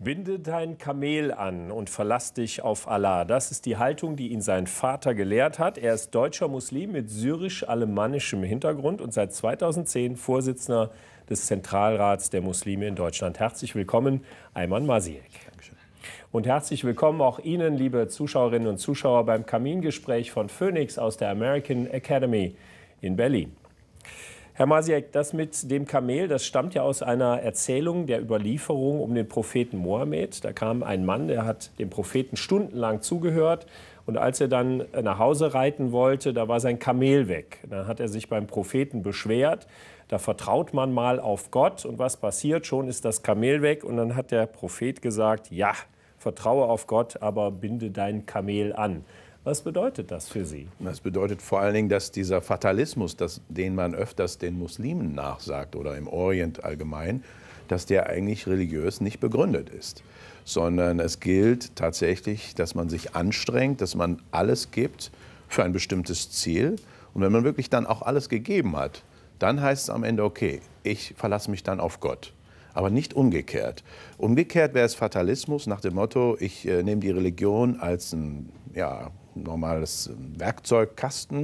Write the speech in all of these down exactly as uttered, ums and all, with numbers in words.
Binde dein Kamel an und verlass dich auf Allah. Das ist die Haltung, die ihn sein Vater gelehrt hat. Er ist deutscher Muslim mit syrisch-alemannischem Hintergrund und seit zweitausendzehn Vorsitzender des Zentralrats der Muslime in Deutschland. Herzlich willkommen, Ayman Masihek. Dankeschön. Und herzlich willkommen auch Ihnen, liebe Zuschauerinnen und Zuschauer, beim Kamingespräch von Phoenix aus der American Academy in Berlin. Herr Masihek, das mit dem Kamel, das stammt ja aus einer Erzählung der Überlieferung um den Propheten Mohammed. Da kam ein Mann, der hat dem Propheten stundenlang zugehört. Und als er dann nach Hause reiten wollte, da war sein Kamel weg. Dann hat er sich beim Propheten beschwert. Da vertraut man mal auf Gott. Und was passiert? Schon ist das Kamel weg. Und dann hat der Prophet gesagt, ja, vertraue auf Gott, aber binde dein Kamel an. Was bedeutet das für Sie? Das bedeutet vor allen Dingen, dass dieser Fatalismus, das, den man öfters den Muslimen nachsagt oder im Orient allgemein, dass der eigentlich religiös nicht begründet ist. Sondern es gilt tatsächlich, dass man sich anstrengt, dass man alles gibt für ein bestimmtes Ziel. Und wenn man wirklich dann auch alles gegeben hat, dann heißt es am Ende, okay, ich verlasse mich dann auf Gott. Aber nicht umgekehrt. Umgekehrt wäre es Fatalismus nach dem Motto, ich äh, nehme die Religion als ein ja, normales Werkzeugkasten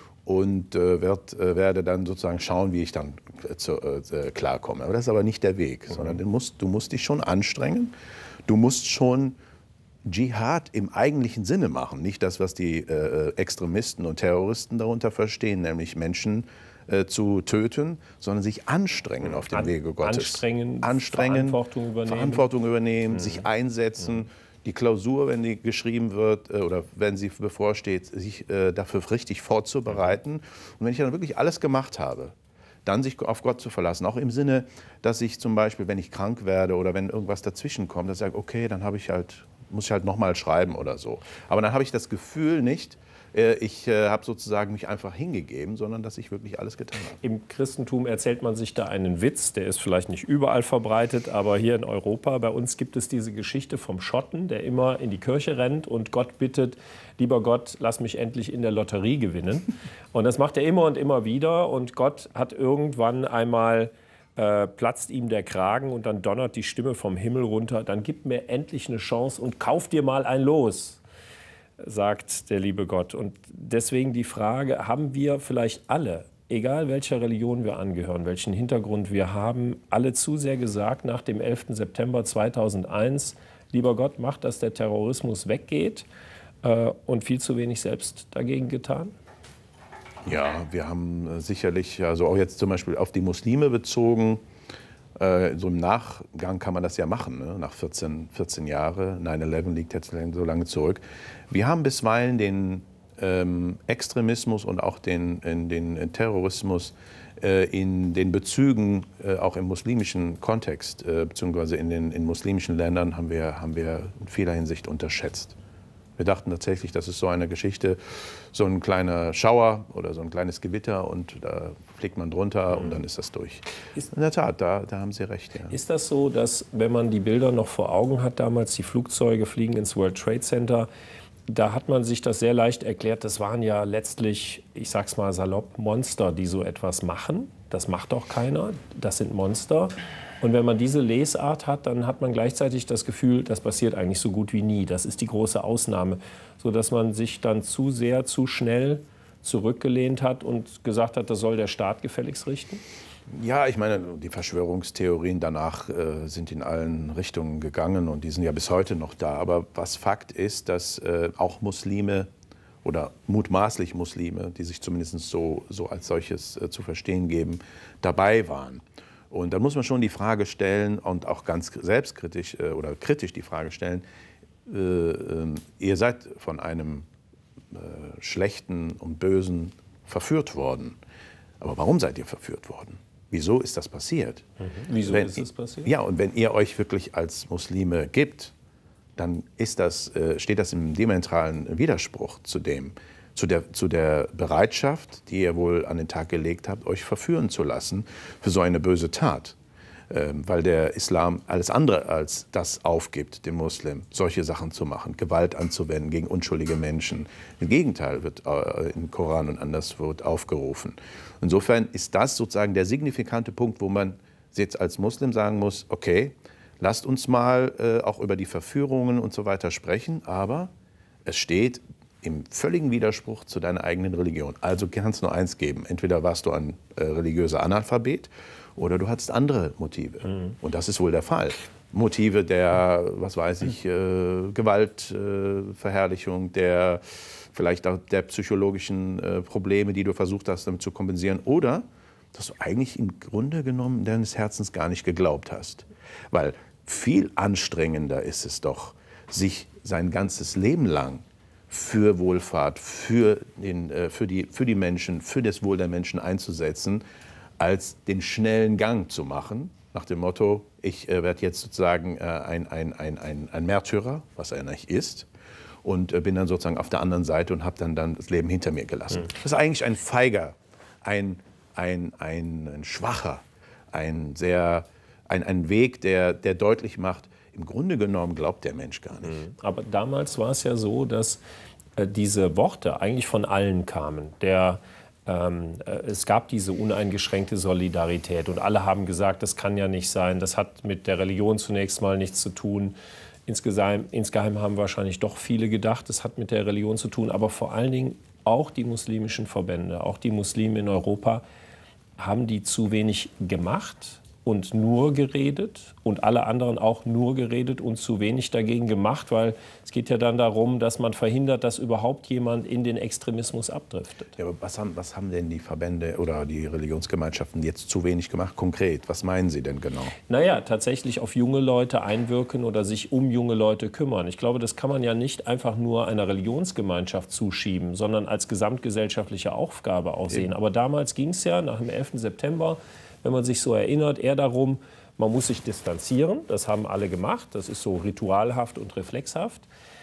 und äh, werd, äh, werde dann sozusagen schauen, wie ich dann äh, zu, äh, klarkomme. Aber das ist aber nicht der Weg, mhm. sondern du musst, du musst dich schon anstrengen. Du musst schon Dschihad im eigentlichen Sinne machen. Nicht das, was die äh, Extremisten und Terroristen darunter verstehen, nämlich Menschen äh, zu töten, sondern sich anstrengen auf dem An, Wege Gottes. Anstrengen, anstrengen Verantwortung übernehmen, Verantwortung übernehmen mhm. sich einsetzen. Mhm. Die Klausur, wenn die geschrieben wird äh, oder wenn sie bevorsteht, sich äh, dafür richtig vorzubereiten. Und wenn ich dann wirklich alles gemacht habe, dann sich auf Gott zu verlassen. Auch im Sinne, dass ich zum Beispiel, wenn ich krank werde oder wenn irgendwas dazwischen kommt, dass ich sage, okay, dann habe ich halt, muss ich halt nochmal schreiben oder so. Aber dann habe ich das Gefühl nicht, ich äh, habe sozusagen mich einfach hingegeben, sondern dass ich wirklich alles getan habe. Im Christentum erzählt man sich da einen Witz, der ist vielleicht nicht überall verbreitet, aber hier in Europa, bei uns gibt es diese Geschichte vom Schotten, der immer in die Kirche rennt und Gott bittet, lieber Gott, lass mich endlich in der Lotterie gewinnen. Und das macht er immer und immer wieder und Gott hat irgendwann einmal äh, platzt ihm der Kragen und dann donnert die Stimme vom Himmel runter, dann gib mir endlich eine Chance und kauf dir mal ein Los, sagt der liebe Gott. Und deswegen die Frage, haben wir vielleicht alle, egal welcher Religion wir angehören, welchen Hintergrund wir haben, alle zu sehr gesagt nach dem elften September zweitausendeins, lieber Gott, mach, dass der Terrorismus weggeht äh, und viel zu wenig selbst dagegen getan? Ja, wir haben sicherlich, also auch jetzt zum Beispiel auf die Muslime bezogen, so im Nachgang kann man das ja machen, ne? Nach vierzehn, vierzehn Jahren, neun elf liegt jetzt so lange zurück. Wir haben bisweilen den ähm, Extremismus und auch den, in, den Terrorismus äh, in den Bezügen, äh, auch im muslimischen Kontext, äh, beziehungsweise in den in muslimischen Ländern, haben wir, haben wir in vieler Hinsicht unterschätzt. Wir dachten tatsächlich, das ist so eine Geschichte, so ein kleiner Schauer oder so ein kleines Gewitter und da fliegt man drunter mhm. und dann ist das durch. Ist, In der Tat, da, da haben Sie recht. Ja. Ist das so, dass, wenn man die Bilder noch vor Augen hat, damals die Flugzeuge fliegen ins World Trade Center, da hat man sich das sehr leicht erklärt, das waren ja letztlich, ich sag's mal salopp, Monster, die so etwas machen. Das macht doch keiner, das sind Monster. Und wenn man diese Lesart hat, dann hat man gleichzeitig das Gefühl, das passiert eigentlich so gut wie nie. Das ist die große Ausnahme, sodass man sich dann zu sehr, zu schnell zurückgelehnt hat und gesagt hat, das soll der Staat gefälligst richten? Ja, ich meine, die Verschwörungstheorien danach äh, sind in allen Richtungen gegangen und die sind ja bis heute noch da. Aber was Fakt ist, dass äh, auch Muslime oder mutmaßlich Muslime, die sich zumindest so, so als solches äh, zu verstehen geben, dabei waren. Und da muss man schon die Frage stellen und auch ganz selbstkritisch äh, oder kritisch die Frage stellen, äh, äh, ihr seid von einem äh, Schlechten und Bösen verführt worden. Aber warum seid ihr verführt worden? Wieso ist das passiert? Mhm. Wieso wenn, ist es passiert? Ja, und wenn ihr euch wirklich als Muslime gibt, dann ist das, äh, steht das im diametralen Widerspruch zu dem, Zu der, zu der Bereitschaft, die ihr wohl an den Tag gelegt habt, euch verführen zu lassen für so eine böse Tat. Ähm, weil der Islam alles andere als das aufgibt, dem Muslim, solche Sachen zu machen, Gewalt anzuwenden gegen unschuldige Menschen. Im Gegenteil wird äh, im Koran und anderswo aufgerufen. Insofern ist das sozusagen der signifikante Punkt, wo man jetzt als Muslim sagen muss, okay, lasst uns mal äh, auch über die Verführungen und so weiter sprechen, aber es steht im völligen Widerspruch zu deiner eigenen Religion. Also kann es nur eins geben. Entweder warst du ein äh, religiöser Analphabet oder du hattest andere Motive. Mhm. Und das ist wohl der Fall. Motive der, was weiß ich, äh, Gewaltverherrlichung, äh, der vielleicht auch der psychologischen äh, Probleme, die du versucht hast, damit zu kompensieren. Oder dass du eigentlich im Grunde genommen deines Herzens gar nicht geglaubt hast. Weil viel anstrengender ist es doch, sich sein ganzes Leben lang für Wohlfahrt, für, den, äh, für, die, für die Menschen, für das Wohl der Menschen einzusetzen, als den schnellen Gang zu machen, nach dem Motto, ich äh, werde jetzt sozusagen äh, ein, ein, ein, ein, ein Märtyrer, was er nicht ist, und äh, bin dann sozusagen auf der anderen Seite und habe dann, dann das Leben hinter mir gelassen. Mhm. Das ist eigentlich ein feiger, ein, ein, ein, ein schwacher, ein, sehr, ein, ein Weg, der, der deutlich macht, im Grunde genommen glaubt der Mensch gar nicht. Mhm. Aber damals war es ja so, dass äh, diese Worte eigentlich von allen kamen. Der Ähm, es gab diese uneingeschränkte Solidarität und alle haben gesagt, das kann ja nicht sein, das hat mit der Religion zunächst mal nichts zu tun. Insgeheim, insgeheim haben wahrscheinlich doch viele gedacht, das hat mit der Religion zu tun, aber vor allen Dingen auch die muslimischen Verbände, auch die Muslime in Europa, haben die zu wenig gemacht und nur geredet und alle anderen auch nur geredet und zu wenig dagegen gemacht, weil es geht ja dann darum, dass man verhindert, dass überhaupt jemand in den Extremismus abdriftet. Ja, aber was haben, was haben denn die Verbände oder die Religionsgemeinschaften jetzt zu wenig gemacht konkret? Was meinen Sie denn genau? Naja, tatsächlich auf junge Leute einwirken oder sich um junge Leute kümmern. Ich glaube, das kann man ja nicht einfach nur einer Religionsgemeinschaft zuschieben, sondern als gesamtgesellschaftliche Aufgabe aussehen. Aber damals ging es ja nach dem elften September, wenn man sich so erinnert, eher darum, man muss sich distanzieren. Das haben alle gemacht. Das ist so ritualhaft und reflexhaft.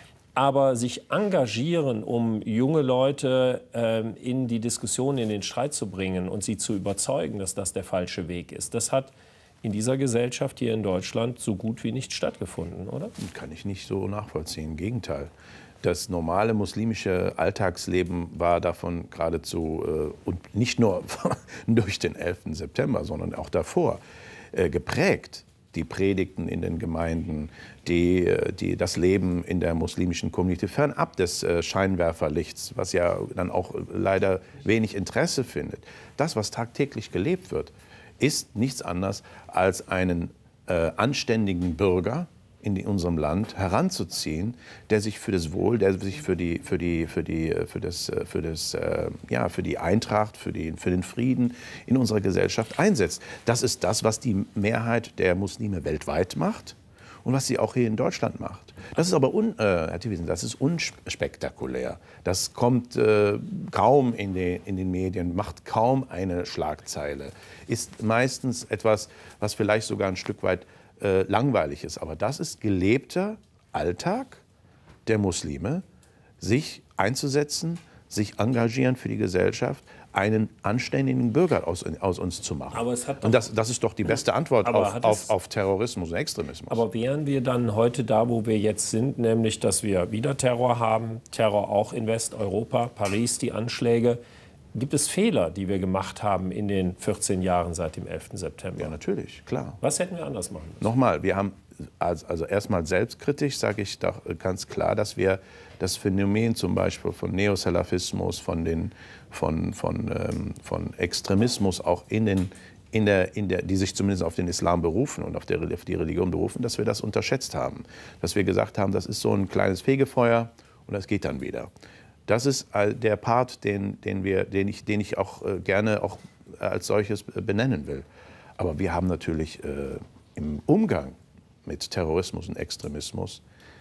Aber sich engagieren, um junge Leute ähm, in die Diskussion, in den Streit zu bringen und sie zu überzeugen, dass das der falsche Weg ist, das hat in dieser Gesellschaft hier in Deutschland so gut wie nicht stattgefunden, oder? Kann ich nicht so nachvollziehen. Im Gegenteil. Das normale muslimische Alltagsleben war davon geradezu, äh, und nicht nur durch den elften September, sondern auch davor, äh, geprägt. Die Predigten in den Gemeinden, die, die, das Leben in der muslimischen Community, fernab des äh, Scheinwerferlichts, was ja dann auch leider wenig Interesse findet. Das, was tagtäglich gelebt wird, ist nichts anderes als einen äh, anständigen Bürger in unserem Land heranzuziehen, der sich für das Wohl, der sich für die, für die, für die, für das, für das, ja, für die Eintracht, für, die, für den Frieden in unserer Gesellschaft einsetzt. Das ist das, was die Mehrheit der Muslime weltweit macht und was sie auch hier in Deutschland macht. Das ist aber un, äh, Herr Thewissen, das ist unspektakulär. Das kommt äh, kaum in, die, in den Medien, macht kaum eine Schlagzeile, ist meistens etwas, was vielleicht sogar ein Stück weit Äh, langweilig ist. Aber das ist gelebter Alltag der Muslime, sich einzusetzen, sich engagieren für die Gesellschaft, einen anständigen Bürger aus, aus uns zu machen. Aber es hat doch, und das, das ist doch die beste Antwort auf, auf, auf Terrorismus und Extremismus. Aber wären wir dann heute da, wo wir jetzt sind, nämlich, dass wir wieder Terror haben, Terror auch in Westeuropa, Paris, die Anschläge, gibt es Fehler, die wir gemacht haben in den vierzehn Jahren seit dem elften September? Ja, natürlich, klar. Was hätten wir anders machen müssen? Nochmal, wir haben, also, also erstmal selbstkritisch, sage ich doch ganz klar, dass wir das Phänomen zum Beispiel von Neosalafismus, von, den, von, von, ähm, von Extremismus auch in den, in der, in der, die sich zumindest auf den Islam berufen und auf, der, auf die Religion berufen, dass wir das unterschätzt haben. Dass wir gesagt haben, das ist so ein kleines Fegefeuer und das geht dann wieder. Das ist der Part, den, den, wir, den, ich, den ich auch äh, gerne auch als solches benennen will. Aber wir haben natürlich äh, im Umgang mit Terrorismus und Extremismus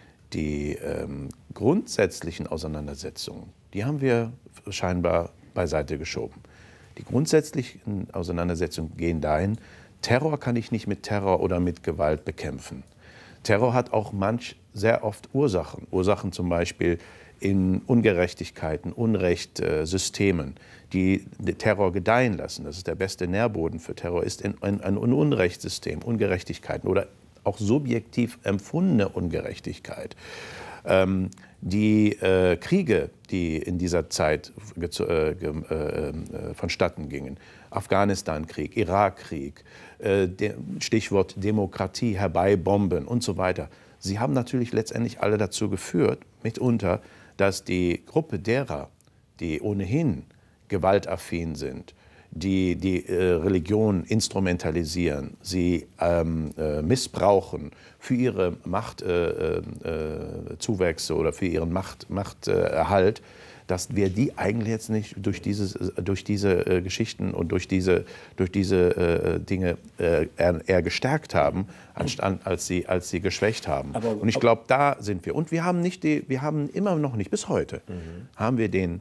die ähm, grundsätzlichen Auseinandersetzungen, die haben wir scheinbar beiseite geschoben. Die grundsätzlichen Auseinandersetzungen gehen dahin, Terror kann ich nicht mit Terror oder mit Gewalt bekämpfen. Terror hat auch manch sehr oft Ursachen. Ursachen zum Beispiel in Ungerechtigkeiten, Unrecht, äh, Systemen, die den Terror gedeihen lassen. Das ist der beste Nährboden für Terror, ist ein, ein, ein Unrechtssystem, Ungerechtigkeiten oder auch subjektiv empfundene Ungerechtigkeit. Ähm, die äh, Kriege, die in dieser Zeit äh, äh, vonstatten gingen, Afghanistan-Krieg, Irak-Krieg, äh, Stichwort Demokratie herbeibomben und so weiter, sie haben natürlich letztendlich alle dazu geführt, mitunter, dass die Gruppe derer, die ohnehin gewaltaffin sind, die die äh, Religion instrumentalisieren, sie ähm, äh, missbrauchen für ihre Machtzuwächse äh, äh, oder für ihren Macht, Machterhalt, dass wir die eigentlich jetzt nicht durch, dieses, durch diese äh, Geschichten und durch diese, durch diese äh, Dinge äh, eher, eher gestärkt haben, anstatt, als, sie, als sie geschwächt haben. Aber, und ich glaube, da sind wir. Und wir haben, nicht die, wir haben immer noch nicht, bis heute, mhm. haben wir den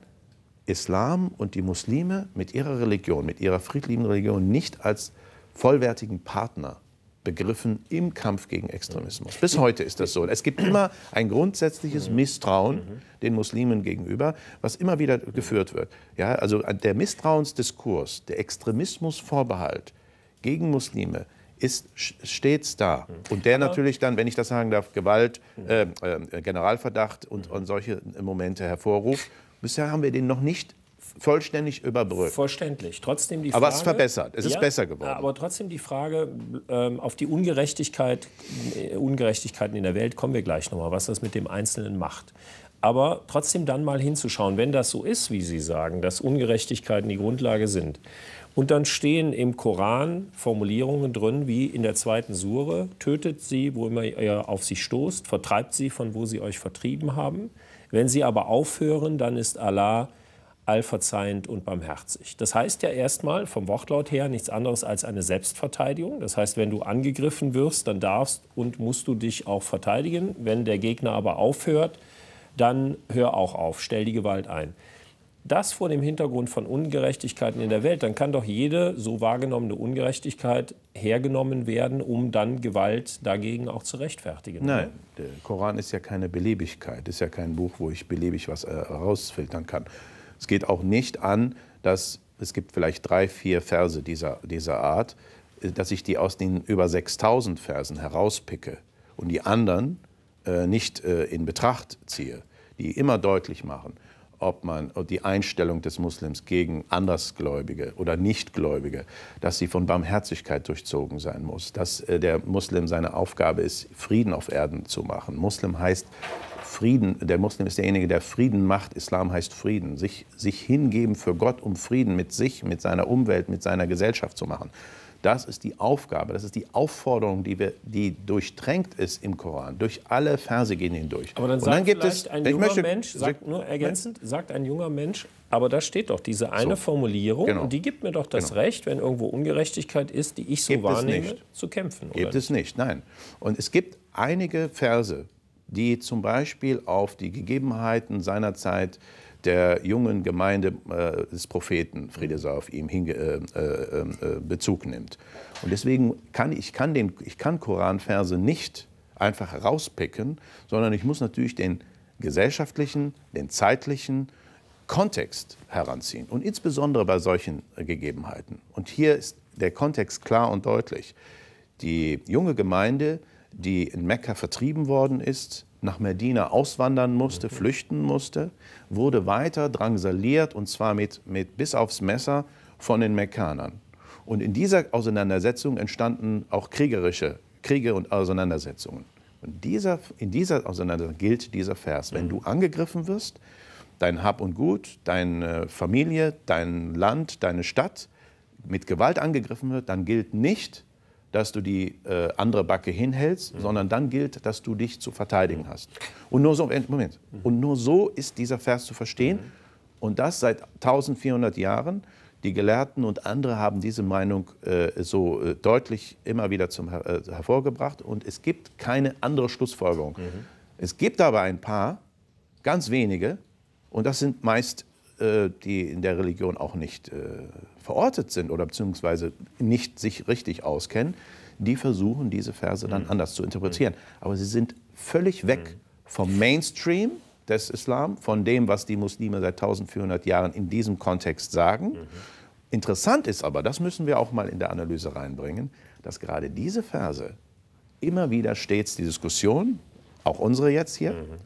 Islam und die Muslime mit ihrer Religion, mit ihrer friedlichen Religion nicht als vollwertigen Partner begriffen im Kampf gegen Extremismus. Bis heute ist das so. Es gibt immer ein grundsätzliches Misstrauen den Muslimen gegenüber, was immer wieder geführt wird. Ja, also der Misstrauensdiskurs, der Extremismusvorbehalt gegen Muslime ist stets da. Und der natürlich dann, wenn ich das sagen darf, Gewalt, äh, äh, Generalverdacht und, und solche Momente hervorruft. Bisher haben wir den noch nicht vollständig überbrückt. Verständlich. Trotzdem die Frage, aber es ist verbessert. Es ist ja, besser geworden. Aber trotzdem die Frage, ähm, auf die Ungerechtigkeit, äh, Ungerechtigkeiten in der Welt kommen wir gleich nochmal, was das mit dem Einzelnen macht. Aber trotzdem dann mal hinzuschauen, wenn das so ist, wie Sie sagen, dass Ungerechtigkeiten die Grundlage sind. Und dann stehen im Koran Formulierungen drin, wie in der zweiten Sure, tötet sie, wo immer ihr auf sie stoßt, vertreibt sie, von wo sie euch vertrieben haben. Wenn sie aber aufhören, dann ist Allah allverzeihend und barmherzig. Das heißt ja erstmal vom Wortlaut her nichts anderes als eine Selbstverteidigung. Das heißt, wenn du angegriffen wirst, dann darfst und musst du dich auch verteidigen. Wenn der Gegner aber aufhört, dann hör auch auf, stell die Gewalt ein. Das vor dem Hintergrund von Ungerechtigkeiten in der Welt, dann kann doch jede so wahrgenommene Ungerechtigkeit hergenommen werden, um dann Gewalt dagegen auch zu rechtfertigen. Nein, der Koran ist ja keine Beliebigkeit, ist ja kein Buch, wo ich beliebig was herausfiltern kann. Es geht auch nicht an, dass es gibt vielleicht drei, vier Verse dieser, dieser Art, dass ich die aus den über sechstausend Versen herauspicke und die anderen äh, nicht äh, in Betracht ziehe, die immer deutlich machen, ob man ob die Einstellung des Muslims gegen Andersgläubige oder Nichtgläubige, dass sie von Barmherzigkeit durchzogen sein muss, dass äh, der Muslim seine Aufgabe ist, Frieden auf Erden zu machen. Muslim heißt Frieden, der Muslim ist derjenige, der Frieden macht. Islam heißt Frieden, sich, sich hingeben für Gott, um Frieden mit sich, mit seiner Umwelt, mit seiner Gesellschaft zu machen. Das ist die Aufgabe, das ist die Aufforderung, die, wir, die durchdrängt ist im Koran. Durch alle Verse gehen hindurch. Aber dann sagt Und dann gibt es, ein junger möchte, Mensch, sagt nur ergänzend, sagt ein junger Mensch, aber da steht doch diese eine so, Formulierung, genau. Und die gibt mir doch das genau. Recht, wenn irgendwo Ungerechtigkeit ist, die ich so gibt wahrnehme, zu kämpfen. Gibt oder? Es nicht, nein. Und es gibt einige Verse, die zum Beispiel auf die Gegebenheiten seinerzeit der jungen Gemeinde äh, des Propheten, Friede sei auf ihm, hinge, äh, äh, äh, Bezug nimmt. Und deswegen kann ich kann den, ich kann Koranverse nicht einfach herauspicken, sondern ich muss natürlich den gesellschaftlichen, den zeitlichen Kontext heranziehen. Und insbesondere bei solchen äh, Gegebenheiten. Und hier ist der Kontext klar und deutlich. Die junge Gemeinde, die in Mekka vertrieben worden ist, nach Medina auswandern musste, mhm. flüchten musste, wurde weiter drangsaliert, und zwar mit, mit bis aufs Messer von den Mekkanern. Und in dieser Auseinandersetzung entstanden auch kriegerische Kriege und Auseinandersetzungen. Und dieser, in dieser Auseinandersetzung gilt dieser Vers. Wenn du angegriffen wirst, dein Hab und Gut, deine Familie, dein Land, deine Stadt mit Gewalt angegriffen wird, dann gilt nicht, dass du die äh, andere Backe hinhältst, mhm. sondern dann gilt, dass du dich zu verteidigen hast. Und nur so, Moment, mhm. und nur so ist dieser Vers zu verstehen. Mhm. Und das seit eintausendvierhundert Jahren. Die Gelehrten und andere haben diese Meinung äh, so äh, deutlich immer wieder zum, äh, hervorgebracht. Und es gibt keine andere Schlussfolgerung. Mhm. Es gibt aber ein paar, ganz wenige, und das sind meist äh, die in der Religion auch nicht äh, verortet sind oder beziehungsweise nicht sich richtig auskennen, die versuchen, diese Verse dann mhm. anders zu interpretieren. Aber sie sind völlig weg mhm. vom Mainstream des Islam, von dem, was die Muslime seit eintausendvierhundert Jahren in diesem Kontext sagen. Mhm. Interessant ist aber, das müssen wir auch mal in der Analyse reinbringen, dass gerade diese Verse immer wieder stets die Diskussion, auch unsere jetzt hier, mhm.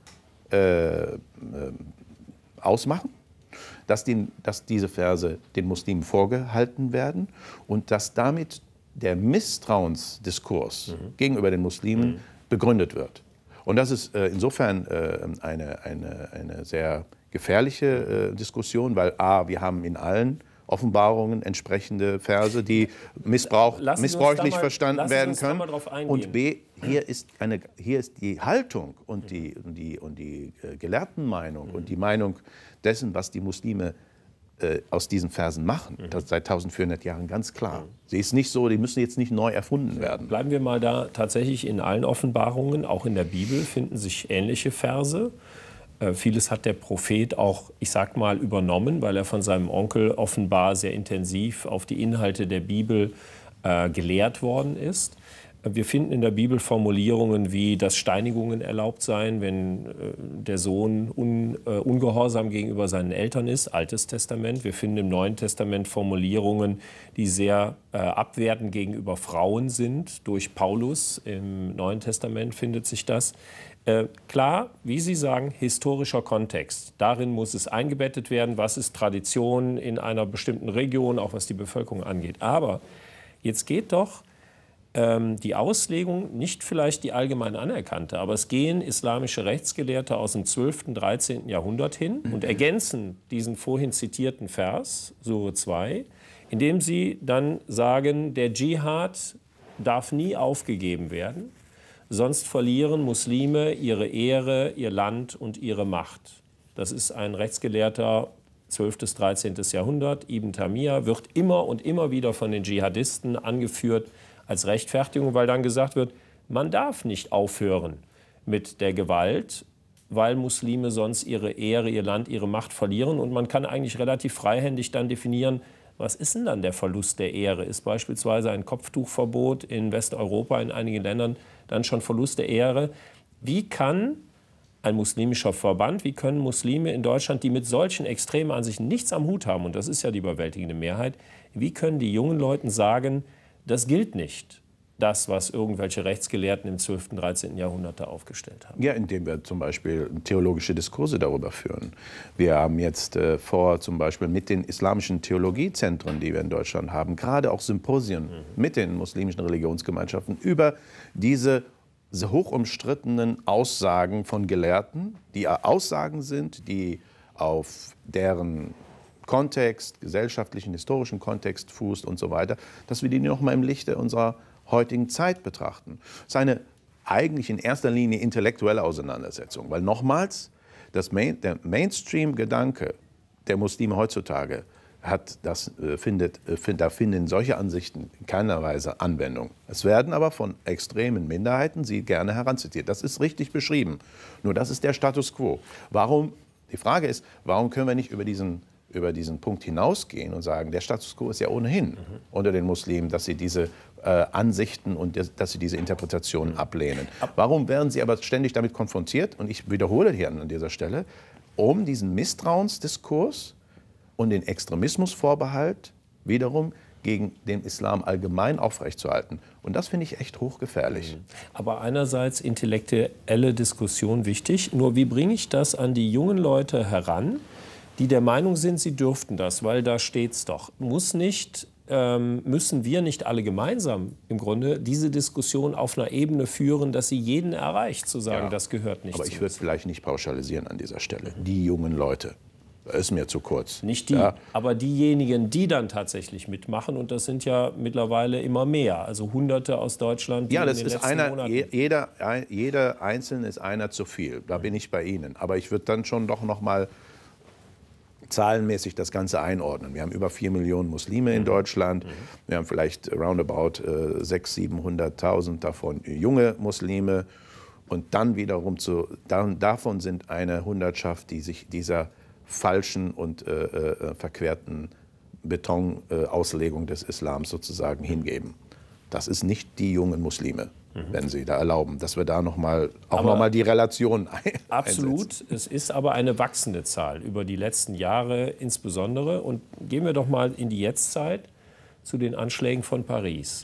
äh, äh, ausmachen, dass, die, dass diese Verse den Muslimen vorgehalten werden und dass damit der Misstrauensdiskurs mhm. gegenüber den Muslimen mhm. begründet wird. Und das ist äh, insofern äh, eine, eine, eine sehr gefährliche äh, Diskussion, weil a, wir haben in allen Offenbarungen entsprechende Verse, die missbrauch, missbräuchlich mal, verstanden werden können. Und b, hier ist, eine, hier ist die Haltung und die, und die, und die äh, Gelehrtenmeinung mhm. und die Meinung dessen, was die Muslime äh, aus diesen Versen machen, mhm. das seit eintausendvierhundert Jahren ganz klar. Mhm. Sie ist nicht so, die müssen jetzt nicht neu erfunden werden. Bleiben wir mal da. Tatsächlich in allen Offenbarungen, auch in der Bibel, finden sich ähnliche Verse. Äh, vieles hat der Prophet auch, ich sag mal, übernommen, weil er von seinem Onkel offenbar sehr intensiv auf die Inhalte der Bibel äh, gelehrt worden ist. Wir finden in der Bibel Formulierungen wie, dass Steinigungen erlaubt seien, wenn äh, der Sohn un, äh, ungehorsam gegenüber seinen Eltern ist, Altes Testament. Wir finden im Neuen Testament Formulierungen, die sehr äh, abwertend gegenüber Frauen sind. Durch Paulus im Neuen Testament findet sich das. Äh, klar, wie Sie sagen, historischer Kontext. Darin muss es eingebettet werden, was ist Tradition in einer bestimmten Region, auch was die Bevölkerung angeht. Aber jetzt geht doch die Auslegung, nicht vielleicht die allgemein anerkannte, aber es gehen islamische Rechtsgelehrte aus dem zwölften, dreizehnten Jahrhundert hin und ergänzen diesen vorhin zitierten Vers, Sure zwei, indem sie dann sagen, der Dschihad darf nie aufgegeben werden, sonst verlieren Muslime ihre Ehre, ihr Land und ihre Macht. Das ist ein Rechtsgelehrter, zwölften, dreizehnten Jahrhundert, Ibn Tamir, wird immer und immer wieder von den Dschihadisten angeführt als Rechtfertigung, weil dann gesagt wird, man darf nicht aufhören mit der Gewalt, weil Muslime sonst ihre Ehre, ihr Land, ihre Macht verlieren. Und man kann eigentlich relativ freihändig dann definieren, was ist denn dann der Verlust der Ehre? Ist beispielsweise ein Kopftuchverbot in Westeuropa, in einigen Ländern, dann schon Verlust der Ehre? Wie kann ein muslimischer Verband, wie können Muslime in Deutschland, die mit solchen extremen Ansichten nichts am Hut haben, und das ist ja die überwältigende Mehrheit, wie können die jungen Leuten sagen, das gilt nicht, das, was irgendwelche Rechtsgelehrten im zwölften, dreizehnten Jahrhundert da aufgestellt haben? Ja, indem wir zum Beispiel theologische Diskurse darüber führen. Wir haben jetzt äh, vor, zum Beispiel mit den islamischen Theologiezentren, die wir in Deutschland haben, gerade auch Symposien mhm. mit den muslimischen Religionsgemeinschaften über diese hoch umstrittenen Aussagen von Gelehrten, die Aussagen sind, die auf deren Kontext, gesellschaftlichen, historischen Kontext fußt und so weiter, dass wir die noch mal im Lichte unserer heutigen Zeit betrachten. Das ist eine eigentlich in erster Linie intellektuelle Auseinandersetzung, weil nochmals das Main, der Mainstream-Gedanke der Muslime heutzutage hat, das, äh, findet, äh, find, da finden solche Ansichten in keiner Weise Anwendung. Es werden aber von extremen Minderheiten sie gerne heranzitiert. Das ist richtig beschrieben. Nur das ist der Status quo. Warum, die Frage ist, warum können wir nicht über diesen über diesen Punkt hinausgehen und sagen, der Status quo ist ja ohnehin mhm. unter den Muslimen, dass sie diese äh, Ansichten und des, dass sie diese Interpretationen mhm. ablehnen. Warum werden sie aber ständig damit konfrontiert? Und ich wiederhole hier an dieser Stelle, um diesen Misstrauensdiskurs und den Extremismusvorbehalt wiederum gegen den Islam allgemein aufrechtzuerhalten. Und das finde ich echt hochgefährlich. Aber einerseits intellektuelle Diskussion wichtig. Nur wie bringe ich das an die jungen Leute heran, die der Meinung sind, sie dürften das, weil da steht's doch. Muss nicht, ähm, müssen wir nicht alle gemeinsam im Grunde diese Diskussion auf einer Ebene führen, dass sie jeden erreicht, zu sagen, ja, das gehört nicht aber zu ich würde es vielleicht nicht pauschalisieren an dieser Stelle. Die jungen Leute, das ist mir zu kurz. Nicht die, ja. aber diejenigen, die dann tatsächlich mitmachen, und das sind ja mittlerweile immer mehr, also Hunderte aus Deutschland, die ja, das in den ist letzten einer, Monaten... Jeder, jeder Einzelne ist einer zu viel, da bin ich bei Ihnen. Aber ich würde dann schon doch noch mal zahlenmäßig das Ganze einordnen. Wir haben über vier Millionen Muslime in Deutschland. Mhm. Wir haben vielleicht roundabout äh, sechshunderttausend, siebenhunderttausend davon junge Muslime. Und dann wiederum zu, dann, davon sind eine Hundertschaft, die sich dieser falschen und äh, äh, verquerten Betonauslegung äh, des Islams sozusagen hingeben. Das ist nicht die jungen Muslime, mhm. wenn Sie da erlauben, dass wir da noch mal, auch aber noch mal die Relation ein, absolut. Einsetzen. Es ist aber eine wachsende Zahl über die letzten Jahre insbesondere. Und gehen wir doch mal in die Jetztzeit zu den Anschlägen von Paris.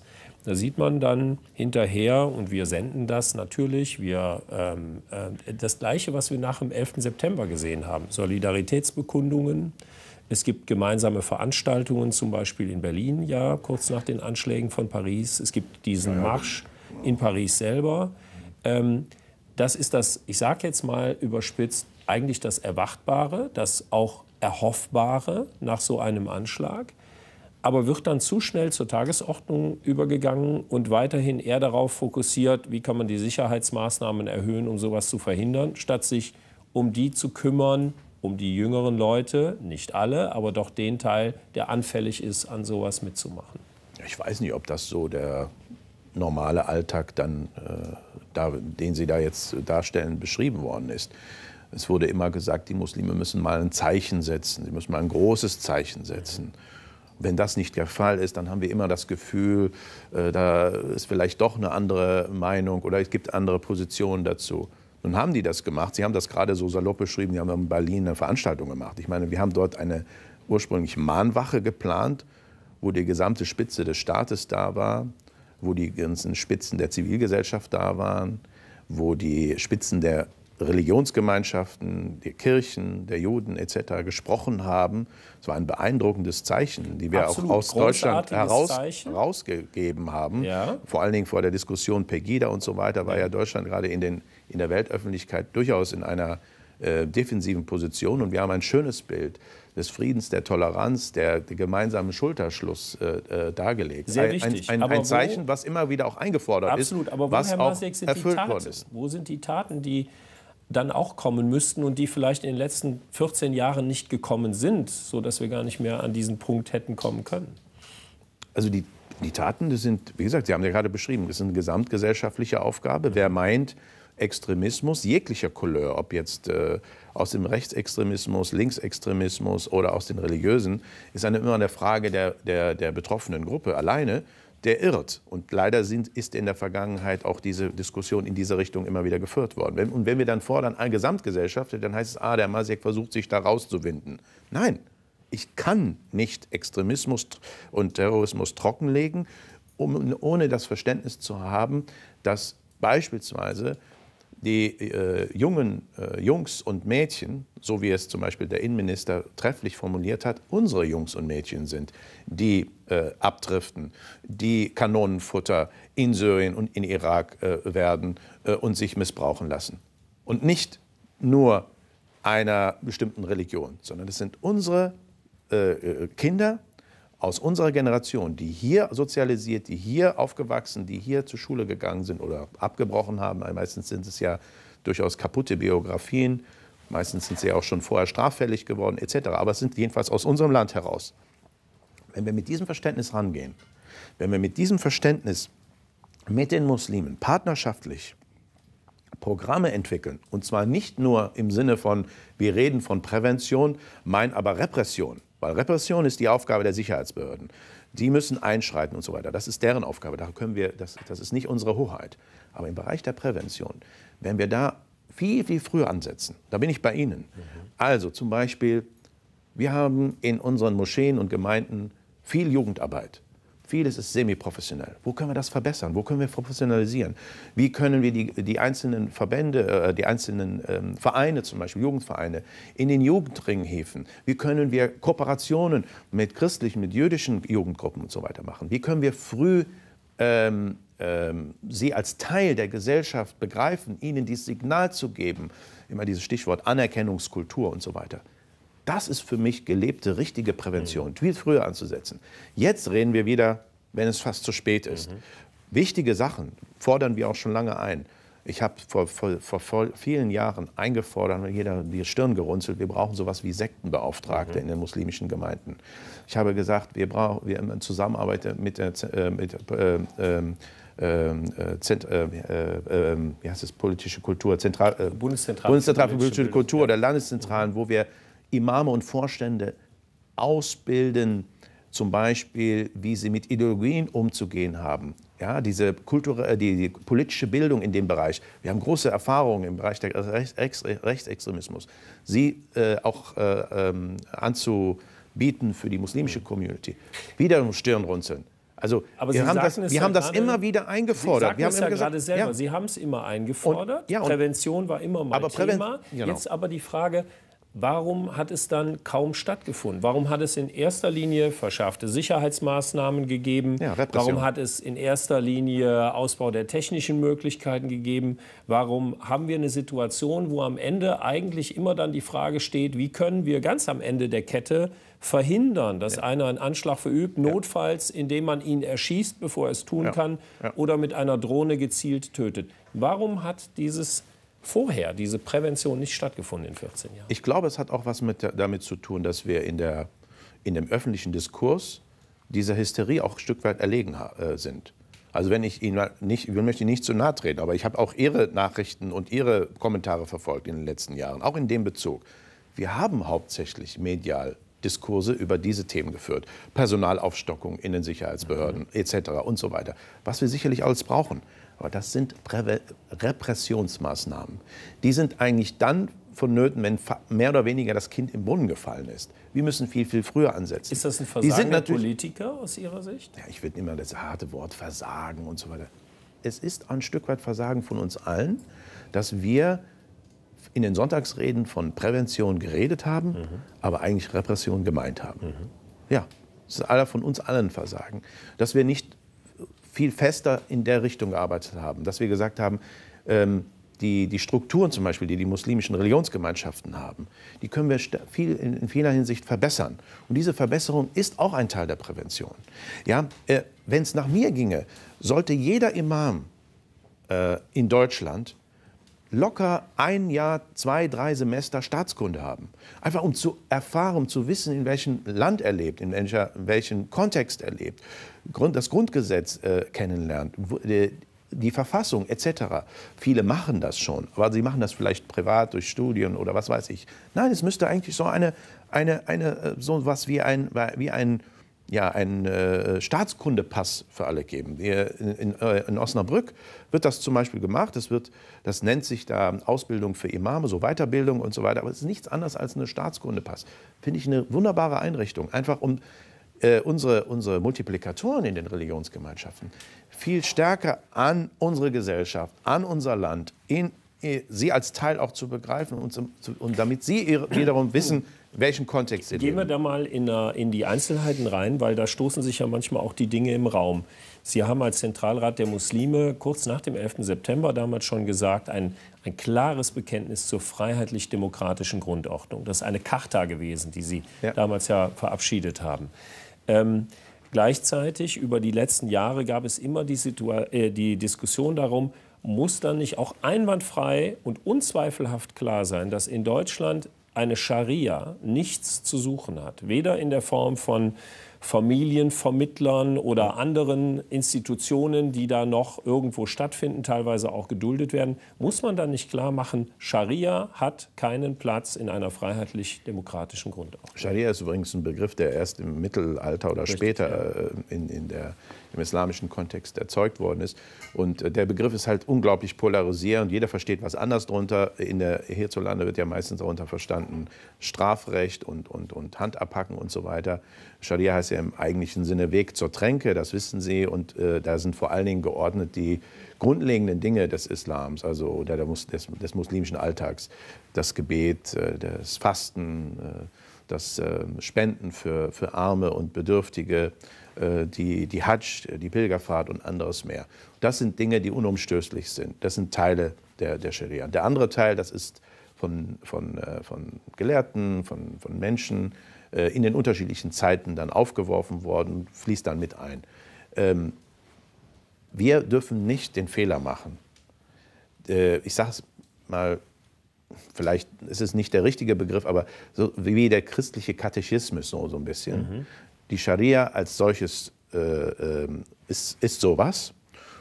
Da sieht man dann hinterher, und wir senden das natürlich, wir, ähm, äh, das Gleiche, was wir nach dem elften September gesehen haben. Solidaritätsbekundungen. Es gibt gemeinsame Veranstaltungen, zum Beispiel in Berlin, ja, kurz nach den Anschlägen von Paris. Es gibt diesen Marsch in Paris selber. Ähm, das ist das, ich sage jetzt mal überspitzt, eigentlich das Erwartbare, das auch Erhoffbare nach so einem Anschlag. Aber wird dann zu schnell zur Tagesordnung übergegangen und weiterhin eher darauf fokussiert, wie kann man die Sicherheitsmaßnahmen erhöhen, um sowas zu verhindern, statt sich um die zu kümmern, um die jüngeren Leute, nicht alle, aber doch den Teil, der anfällig ist, an sowas mitzumachen. Ich weiß nicht, ob das so der normale Alltag, dann, äh, da, den Sie da jetzt darstellen, beschrieben worden ist. Es wurde immer gesagt, die Muslime müssen mal ein Zeichen setzen, sie müssen mal ein großes Zeichen setzen. Wenn das nicht der Fall ist, dann haben wir immer das Gefühl, äh, da ist vielleicht doch eine andere Meinung oder es gibt andere Positionen dazu. Nun haben die das gemacht. Sie haben das gerade so salopp beschrieben. Die haben in Berlin eine Veranstaltung gemacht. Ich meine, wir haben dort eine ursprünglich Mahnwache geplant, wo die gesamte Spitze des Staates da war, wo die ganzen Spitzen der Zivilgesellschaft da waren, wo die Spitzen der Religionsgemeinschaften, der Kirchen, der Juden et cetera gesprochen haben. Es war ein beeindruckendes Zeichen, die wir Absolut, auch aus Deutschland heraus, Zeichen. herausgegeben haben. Ja. Vor allen Dingen vor der Diskussion Pegida und so weiter war ja Deutschland gerade in, den, in der Weltöffentlichkeit durchaus in einer äh, defensiven Position. Und wir haben ein schönes Bild des Friedens, der Toleranz, der, der gemeinsamen Schulterschluss äh, äh, dargelegt. Sehr ein, wichtig. Ein, ein, aber ein Zeichen, wo, was immer wieder auch eingefordert absolut, ist, aber wo, was Herr auch Maciek, sind erfüllt die Taten? worden ist. Wo sind die Taten, die dann auch kommen müssten und die vielleicht in den letzten vierzehn Jahren nicht gekommen sind, sodass wir gar nicht mehr an diesen Punkt hätten kommen können? Also die, die Taten, das sind, wie gesagt, Sie haben ja gerade beschrieben, das ist eine gesamtgesellschaftliche Aufgabe. Wer meint, Extremismus jeglicher Couleur, ob jetzt äh, aus dem Rechtsextremismus, Linksextremismus oder aus den religiösen, ist eine, immer eine Frage der, der, der betroffenen Gruppe alleine, der irrt. Und leider sind, ist in der Vergangenheit auch diese Diskussion in diese Richtung immer wieder geführt worden. Wenn, und wenn wir dann fordern, eine Gesamtgesellschaft, dann heißt es, ah, der Maciek versucht sich da rauszuwinden. Nein, ich kann nicht Extremismus und Terrorismus trockenlegen, um, ohne das Verständnis zu haben, dass beispielsweise die äh, jungen äh, Jungs und Mädchen, so wie es zum Beispiel der Innenminister trefflich formuliert hat, unsere Jungs und Mädchen sind, die äh, abdriften, die Kanonenfutter in Syrien und in Irak äh, werden äh, und sich missbrauchen lassen. Und nicht nur einer bestimmten Religion, sondern es sind unsere äh, Kinder aus unserer Generation, die hier sozialisiert, die hier aufgewachsen, die hier zur Schule gegangen sind oder abgebrochen haben. Meistens sind es ja durchaus kaputte Biografien, meistens sind sie auch schon vorher straffällig geworden et cetera. Aber es sind jedenfalls aus unserem Land heraus. Wenn wir mit diesem Verständnis rangehen, wenn wir mit diesem Verständnis mit den Muslimen partnerschaftlich Programme entwickeln, und zwar nicht nur im Sinne von, wir reden von Prävention, meinen aber Repression. Weil Repression ist die Aufgabe der Sicherheitsbehörden. Die müssen einschreiten und so weiter. Das ist deren Aufgabe. Da können wir, das, das ist nicht unsere Hoheit. Aber im Bereich der Prävention, wenn wir da viel, viel früher ansetzen, da bin ich bei Ihnen. Mhm. Also zum Beispiel, wir haben in unseren Moscheen und Gemeinden viel Jugendarbeit. Vieles ist semi-professionell. Wo können wir das verbessern? Wo können wir professionalisieren? Wie können wir die, die einzelnen Verbände, äh, die einzelnen ähm, Vereine, zum Beispiel Jugendvereine, in den Jugendringen hieven? Wie können wir Kooperationen mit christlichen, mit jüdischen Jugendgruppen und so weiter machen? Wie können wir früh ähm, ähm, sie als Teil der Gesellschaft begreifen, ihnen dieses Signal zu geben? Immer dieses Stichwort Anerkennungskultur und so weiter. Das ist für mich gelebte, richtige Prävention, viel früher anzusetzen. Jetzt reden wir wieder, wenn es fast zu spät ist. Mhm. Wichtige Sachen fordern wir auch schon lange ein. Ich habe vor, vor, vor vielen Jahren eingefordert, und jeder die Stirn gerunzelt, wir brauchen sowas wie Sektenbeauftragte mhm. in den muslimischen Gemeinden. Ich habe gesagt, wir brauchen wir in Zusammenarbeit mit der äh, mit, äh, äh, äh, Zent, äh, äh, wie heißt es, politische Kultur, Zentral, äh, Bundeszentrale, Bundeszentrale für politische Kultur ja. oder Landeszentralen, wo wir Imame und Vorstände ausbilden, zum Beispiel, wie sie mit Ideologien umzugehen haben. Ja, diese Kultur, die, die politische Bildung in dem Bereich. Wir haben große Erfahrungen im Bereich der Rechts, Rechtsextremismus. Sie äh, auch äh, ähm, anzubieten für die muslimische Community. Wieder Stirnrunzeln. Also Aber wir Sie haben das, sagten es wir ja haben das gerade- immer wieder eingefordert. Sie Wir haben sagten es ja immer gesagt, gerade selber. ja. Sie haben es immer eingefordert. Und- ja, und- Prävention war immer mal Aber Präven- Thema. genau. Jetzt aber die Frage, warum hat es dann kaum stattgefunden? Warum hat es in erster Linie verschärfte Sicherheitsmaßnahmen gegeben? Ja, Repression. Warum hat es in erster Linie Ausbau der technischen Möglichkeiten gegeben? Warum haben wir eine Situation, wo am Ende eigentlich immer dann die Frage steht, wie können wir ganz am Ende der Kette verhindern, dass ja. einer einen Anschlag verübt, notfalls, indem man ihn erschießt, bevor er es tun ja. kann, Ja. oder mit einer Drohne gezielt tötet? Warum hat dieses vorher diese Prävention nicht stattgefunden in vierzehn Jahren? Ich glaube, es hat auch was mit, damit zu tun, dass wir in, der, in dem öffentlichen Diskurs dieser Hysterie auch ein Stück weit erlegen äh, sind. Also wenn ich Ihnen nicht, ich möchte Ihnen nicht zu nahe treten, aber ich habe auch Ihre Nachrichten und Ihre Kommentare verfolgt in den letzten Jahren, auch in dem Bezug. Wir haben hauptsächlich medial Diskurse über diese Themen geführt. Personalaufstockung in den Sicherheitsbehörden mhm. et cetera und so weiter. Was wir sicherlich alles brauchen. Aber das sind Prä Repressionsmaßnahmen. Die sind eigentlich dann vonnöten, wenn mehr oder weniger das Kind im Brunnen gefallen ist. Wir müssen viel, viel früher ansetzen. Ist das ein Versagen der Politiker aus Ihrer Sicht? Ja, ich würde immer das harte Wort Versagen und so weiter. Es ist ein Stück weit Versagen von uns allen, dass wir in den Sonntagsreden von Prävention geredet haben, mhm. aber eigentlich Repression gemeint haben. Mhm. Ja, das ist aller von uns allen Versagen. Dass wir nicht viel fester in der Richtung gearbeitet haben. Dass wir gesagt haben, ähm, die, die Strukturen zum Beispiel, die die muslimischen Religionsgemeinschaften haben, die können wir viel, in, in vieler Hinsicht verbessern. Und diese Verbesserung ist auch ein Teil der Prävention. Ja, äh, wenn es nach mir ginge, sollte jeder Imam äh, in Deutschland locker ein Jahr, zwei, drei Semester Staatskunde haben. Einfach um zu erfahren, um zu wissen, in welchem Land er lebt, in, welcher, in welchem Kontext er lebt, Grund, das Grundgesetz äh, kennenlernt, die, die Verfassung et cetera. Viele machen das schon, aber sie machen das vielleicht privat durch Studien oder was weiß ich. Nein, es müsste eigentlich so eine, eine, eine so was wie ein, wie ein ja, einen äh, Staatskundepass für alle geben. Wir, in, in Osnabrück wird das zum Beispiel gemacht. Das, wird, das nennt sich da Ausbildung für Imame, so Weiterbildung und so weiter. Aber es ist nichts anderes als ein Staatskundepass. Finde ich eine wunderbare Einrichtung. Einfach um äh, unsere, unsere Multiplikatoren in den Religionsgemeinschaften viel stärker an unsere Gesellschaft, an unser Land, in, sie als Teil auch zu begreifen und, zu, und damit sie ihre, wiederum wissen, welchen Kontext sie Gehen wir leben. da mal in, in die Einzelheiten rein, weil da stoßen sich ja manchmal auch die Dinge im Raum. Sie haben als Zentralrat der Muslime kurz nach dem elften September damals schon gesagt, ein, ein klares Bekenntnis zur freiheitlich-demokratischen Grundordnung. Das ist eine Charta gewesen, die Sie ja. damals ja verabschiedet haben. Ähm, gleichzeitig, über die letzten Jahre gab es immer die, Situa äh, die Diskussion darum, muss dann nicht auch einwandfrei und unzweifelhaft klar sein, dass in Deutschland eine Scharia nichts zu suchen hat, weder in der Form von Familienvermittlern oder anderen Institutionen, die da noch irgendwo stattfinden, teilweise auch geduldet werden, muss man dann nicht klar machen, Scharia hat keinen Platz in einer freiheitlich-demokratischen Grundordnung. Scharia ist übrigens ein Begriff, der erst im Mittelalter oder Richtig, später ja. in, in der, im islamischen Kontext erzeugt worden ist. Und der Begriff ist halt unglaublich polarisierend. Jeder versteht was anderes drunter. In der, hierzulande wird ja meistens darunter verstanden Strafrecht und, und, und Handabhacken und so weiter. Scharia heißt ja im eigentlichen Sinne Weg zur Tränke, das wissen Sie. Und äh, da sind vor allen Dingen geordnet die grundlegenden Dinge des Islams, also oder der Mus des, des muslimischen Alltags. Das Gebet, äh, das Fasten, äh, das äh, Spenden für, für Arme und Bedürftige, äh, die, die Hajj, die Pilgerfahrt und anderes mehr. Das sind Dinge, die unumstößlich sind. Das sind Teile der, der Scharia. Der andere Teil, das ist von, von, äh, von Gelehrten, von, von Menschen, in den unterschiedlichen Zeiten dann aufgeworfen worden, fließt dann mit ein. Ähm, wir dürfen nicht den Fehler machen. Äh, ich sage es mal, vielleicht ist es nicht der richtige Begriff, aber so wie der christliche Katechismus so, so ein bisschen. Mhm. Die Scharia als solches äh, äh, ist, ist sowas.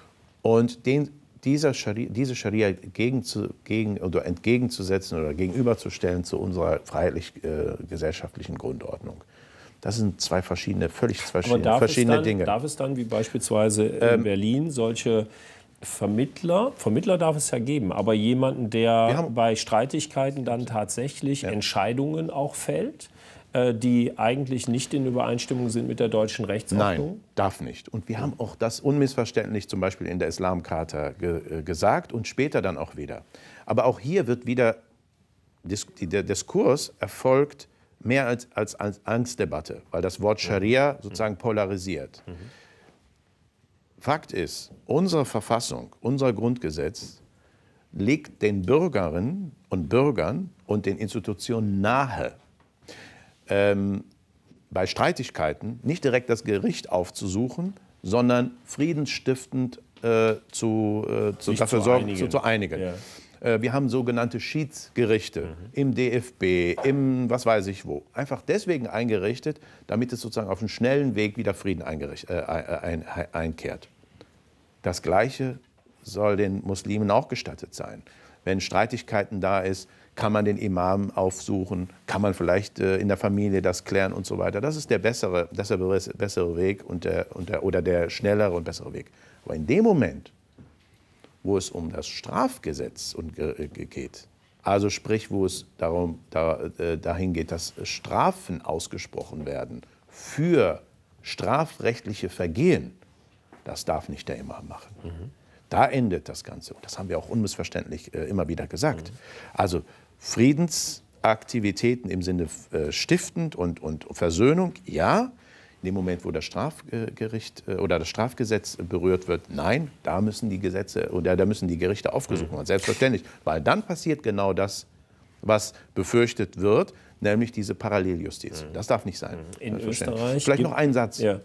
Und den, dieser Scharia, diese Scharia gegen zu, gegen, oder entgegenzusetzen oder gegenüberzustellen zu unserer freiheitlich-gesellschaftlichen äh, Grundordnung. Das sind zwei verschiedene, völlig verschiedene, darf verschiedene es dann, Dinge. Darf es dann, wie beispielsweise in ähm, Berlin, solche Vermittler, Vermittler darf es ja geben, aber jemanden, der bei Streitigkeiten dann tatsächlich ja. Entscheidungen auch fällt, die eigentlich nicht in Übereinstimmung sind mit der deutschen Rechtsordnung? Nein, darf nicht. Und wir haben auch das unmissverständlich zum Beispiel in der Islamcharta ge gesagt und später dann auch wieder. Aber auch hier wird wieder, der Diskurs erfolgt mehr als, als, als Angstdebatte, weil das Wort Scharia sozusagen polarisiert. Mhm. Fakt ist, unsere Verfassung, unser Grundgesetz legt den Bürgerinnen und Bürgern und den Institutionen nahe, ähm, bei Streitigkeiten nicht direkt das Gericht aufzusuchen, sondern friedensstiftend äh, zu, äh, zu, dafür zu sorgen, einigen. zu, zu einigen. Ja. Äh, wir haben sogenannte Schiedsgerichte mhm. im D F B, im was weiß ich wo. Einfach deswegen eingerichtet, damit es sozusagen auf einen schnellen Weg wieder Frieden äh, ein, ein, einkehrt. Das Gleiche soll den Muslimen auch gestattet sein. Wenn Streitigkeiten da ist, kann man den Imam aufsuchen, kann man vielleicht äh, in der Familie das klären und so weiter. Das ist der bessere, bessere, bessere Weg und der, und der, oder der schnellere und bessere Weg. Aber in dem Moment, wo es um das Strafgesetz und, äh, geht, also sprich, wo es darum, da, äh, dahin geht, dass Strafen ausgesprochen werden für strafrechtliche Vergehen, das darf nicht der Imam machen. Mhm. Da endet das Ganze. Und das haben wir auch unmissverständlich äh, immer wieder gesagt. Mhm. Also Friedensaktivitäten im Sinne äh, stiftend und, und Versöhnung, ja. In dem Moment, wo das Strafgericht äh, oder das Strafgesetz berührt wird, nein, da müssen die Gesetze oder da müssen die Gerichte aufgesucht werden. Mhm. Selbstverständlich. Weil dann passiert genau das, was befürchtet wird, nämlich diese Paralleljustiz. Mhm. Das darf nicht sein. In Österreich Vielleicht noch ein Satz. Ja.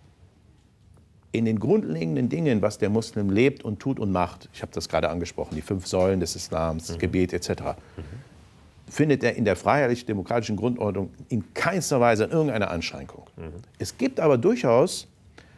In den grundlegenden Dingen, was der Muslim lebt und tut und macht, ich habe das gerade angesprochen, die fünf Säulen des Islams, mhm. Gebet et cetera, mhm. findet er in der freiheitlich-demokratischen Grundordnung in keinster Weise irgendeine Einschränkung. Mhm. Es gibt aber durchaus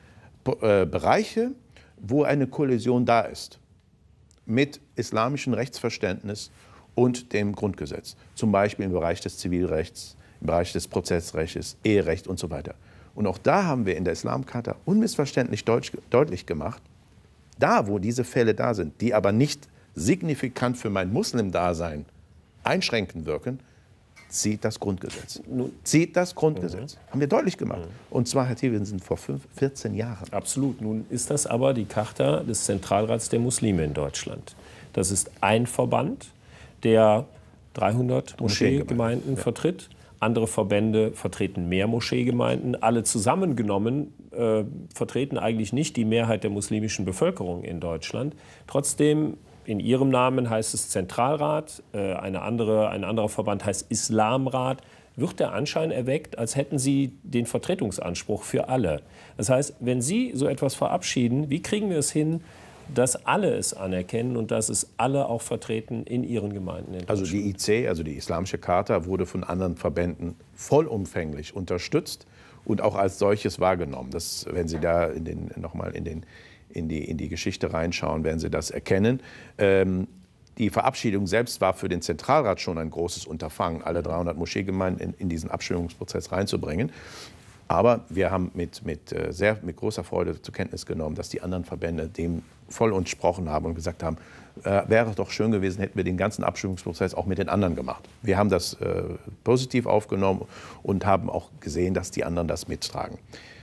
äh, Bereiche, wo eine Kollision da ist mit islamischem Rechtsverständnis und dem Grundgesetz. Zum Beispiel im Bereich des Zivilrechts, im Bereich des Prozessrechts, Eherecht und so weiter. Und auch da haben wir in der Islamcharta unmissverständlich deutsch, deutlich gemacht, da wo diese Fälle da sind, die aber nicht signifikant für mein Muslim-Dasein einschränkend wirken, zieht das Grundgesetz. Nun, zieht das Grundgesetz. Mhm. Haben wir deutlich gemacht. Mhm. Und zwar, Herr Thewissen, vor fünf, vierzehn Jahren. Absolut. Nun ist das aber die Charta des Zentralrats der Muslime in Deutschland. Das ist ein Verband, der dreihundert Moscheegemeinden ja. vertritt. Andere Verbände vertreten mehr Moscheegemeinden. Alle zusammengenommen äh, vertreten eigentlich nicht die Mehrheit der muslimischen Bevölkerung in Deutschland. Trotzdem, in ihrem Namen heißt es Zentralrat, äh, eine andere, ein anderer Verband heißt Islamrat. Wird der Anschein erweckt, als hätten Sie den Vertretungsanspruch für alle. Das heißt, wenn Sie so etwas verabschieden, wie kriegen wir es hin, dass alle es anerkennen und dass es alle auch vertreten in ihren Gemeinden in Also die I C, also die Islamische Charta, wurde von anderen Verbänden vollumfänglich unterstützt und auch als solches wahrgenommen. Das, wenn Sie da in den, nochmal in, den, in, die, in die Geschichte reinschauen, werden Sie das erkennen. Ähm, die Verabschiedung selbst war für den Zentralrat schon ein großes Unterfangen, alle dreihundert Moscheegemeinden in, in diesen Abstimmungsprozess reinzubringen. Aber wir haben mit, mit, sehr, mit großer Freude zur Kenntnis genommen, dass die anderen Verbände dem voll entsprochen haben und gesagt haben, äh, wäre doch schön gewesen, hätten wir den ganzen Abstimmungsprozess auch mit den anderen gemacht. Wir haben das äh, positiv aufgenommen und haben auch gesehen, dass die anderen das mittragen.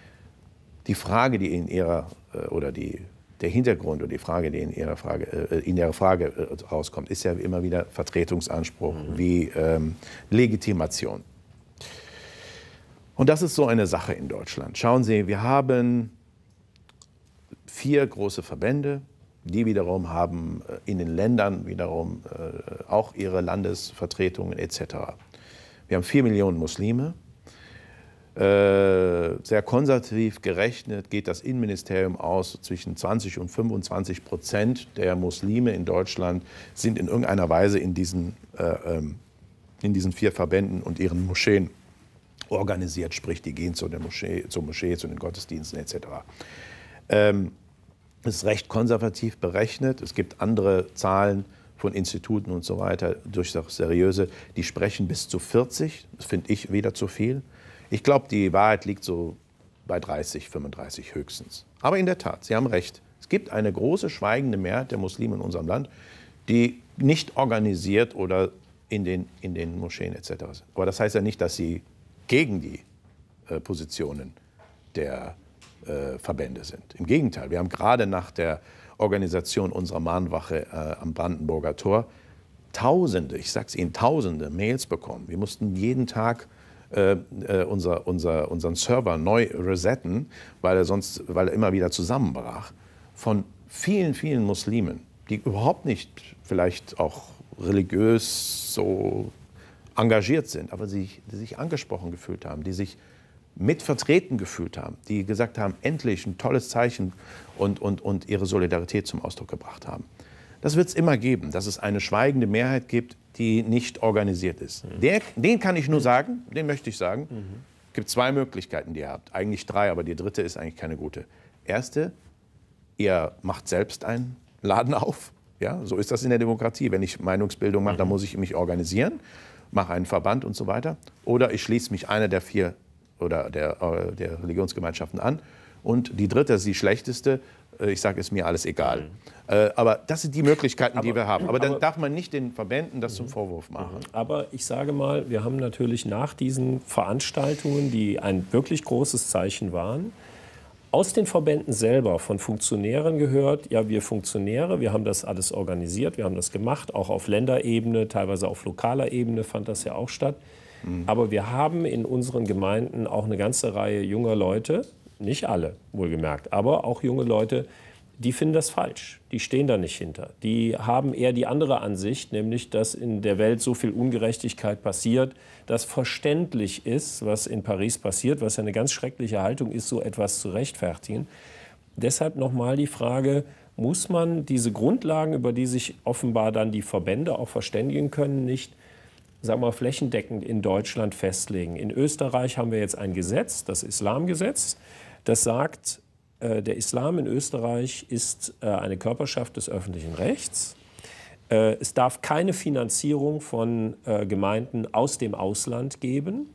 Die Frage, die in ihrer, äh, oder die, der Hintergrund oder die Frage, die in ihrer Frage, äh, in ihrer Frage äh, rauskommt, ist ja immer wieder Vertretungsanspruch mhm. wie ähm, Legitimation. Und das ist so eine Sache in Deutschland. Schauen Sie, wir haben vier große Verbände, die wiederum haben in den Ländern wiederum auch ihre Landesvertretungen et cetera. Wir haben vier Millionen Muslime. Sehr konservativ gerechnet geht das Innenministerium aus, zwischen zwanzig und fünfundzwanzig Prozent der Muslime in Deutschland sind in irgendeiner Weise in diesen, in diesen vier Verbänden und ihren Moscheen organisiert, sprich, die gehen zu der Moschee, zur Moschee, zu den Gottesdiensten et cetera. Ähm, es ist recht konservativ berechnet. Es gibt andere Zahlen von Instituten und so weiter, durchaus seriöse, die sprechen bis zu vierzig. Das finde ich wieder zu viel. Ich glaube, die Wahrheit liegt so bei dreißig, fünfunddreißig höchstens. Aber in der Tat, Sie haben recht. Es gibt eine große schweigende Mehrheit der Muslime in unserem Land, die nicht organisiert oder in den, in den Moscheen et cetera sind. Aber das heißt ja nicht, dass sie gegen die äh, Positionen der äh, Verbände sind. Im Gegenteil, wir haben gerade nach der Organisation unserer Mahnwache äh, am Brandenburger Tor Tausende, ich sage es Ihnen, Tausende Mails bekommen. Wir mussten jeden Tag äh, äh, unser, unser, unseren Server neu resetten, weil er sonst, weil er immer wieder zusammenbrach, von vielen, vielen Muslimen, die überhaupt nicht vielleicht auch religiös so engagiert sind, aber die, die sich angesprochen gefühlt haben, die sich mit vertreten gefühlt haben, die gesagt haben, endlich ein tolles Zeichen und, und, und ihre Solidarität zum Ausdruck gebracht haben. Das wird es immer geben, dass es eine schweigende Mehrheit gibt, die nicht organisiert ist. Mhm. Der, den kann ich nur sagen, den möchte ich sagen, mhm. Es gibt zwei Möglichkeiten, die ihr habt. Eigentlich drei, aber die dritte ist eigentlich keine gute. Erste, ihr macht selbst einen Laden auf. Ja, so ist das in der Demokratie. Wenn ich Meinungsbildung mache, mhm. dann muss ich mich organisieren, mache einen Verband und so weiter. Oder ich schließe mich einer der vier oder der, äh, der Religionsgemeinschaften an. Und die dritte, die schlechteste, äh, ich sage, ist mir alles egal. Mhm. Äh, aber das sind die Möglichkeiten, aber, die wir haben. Aber dann aber, darf man nicht den Verbänden das zum Vorwurf machen. Aber ich sage mal, wir haben natürlich nach diesen Veranstaltungen, die ein wirklich großes Zeichen waren, aus den Verbänden selber von Funktionären gehört, ja, wir Funktionäre, wir haben das alles organisiert, wir haben das gemacht, auch auf Länderebene, teilweise auf lokaler Ebene fand das ja auch statt. Mhm. Aber wir haben in unseren Gemeinden auch eine ganze Reihe junger Leute, nicht alle, wohlgemerkt, aber auch junge Leute, die finden das falsch. Die stehen da nicht hinter. Die haben eher die andere Ansicht, nämlich, dass in der Welt so viel Ungerechtigkeit passiert, dass verständlich ist, was in Paris passiert, was ja eine ganz schreckliche Haltung ist, so etwas zu rechtfertigen. Deshalb nochmal die Frage, muss man diese Grundlagen, über die sich offenbar dann die Verbände auch verständigen können, nicht, sagen wir mal, flächendeckend in Deutschland festlegen? In Österreich haben wir jetzt ein Gesetz, das Islamgesetz, das sagt, der Islam in Österreich ist eine Körperschaft des öffentlichen Rechts. Es darf keine Finanzierung von Gemeinden aus dem Ausland geben.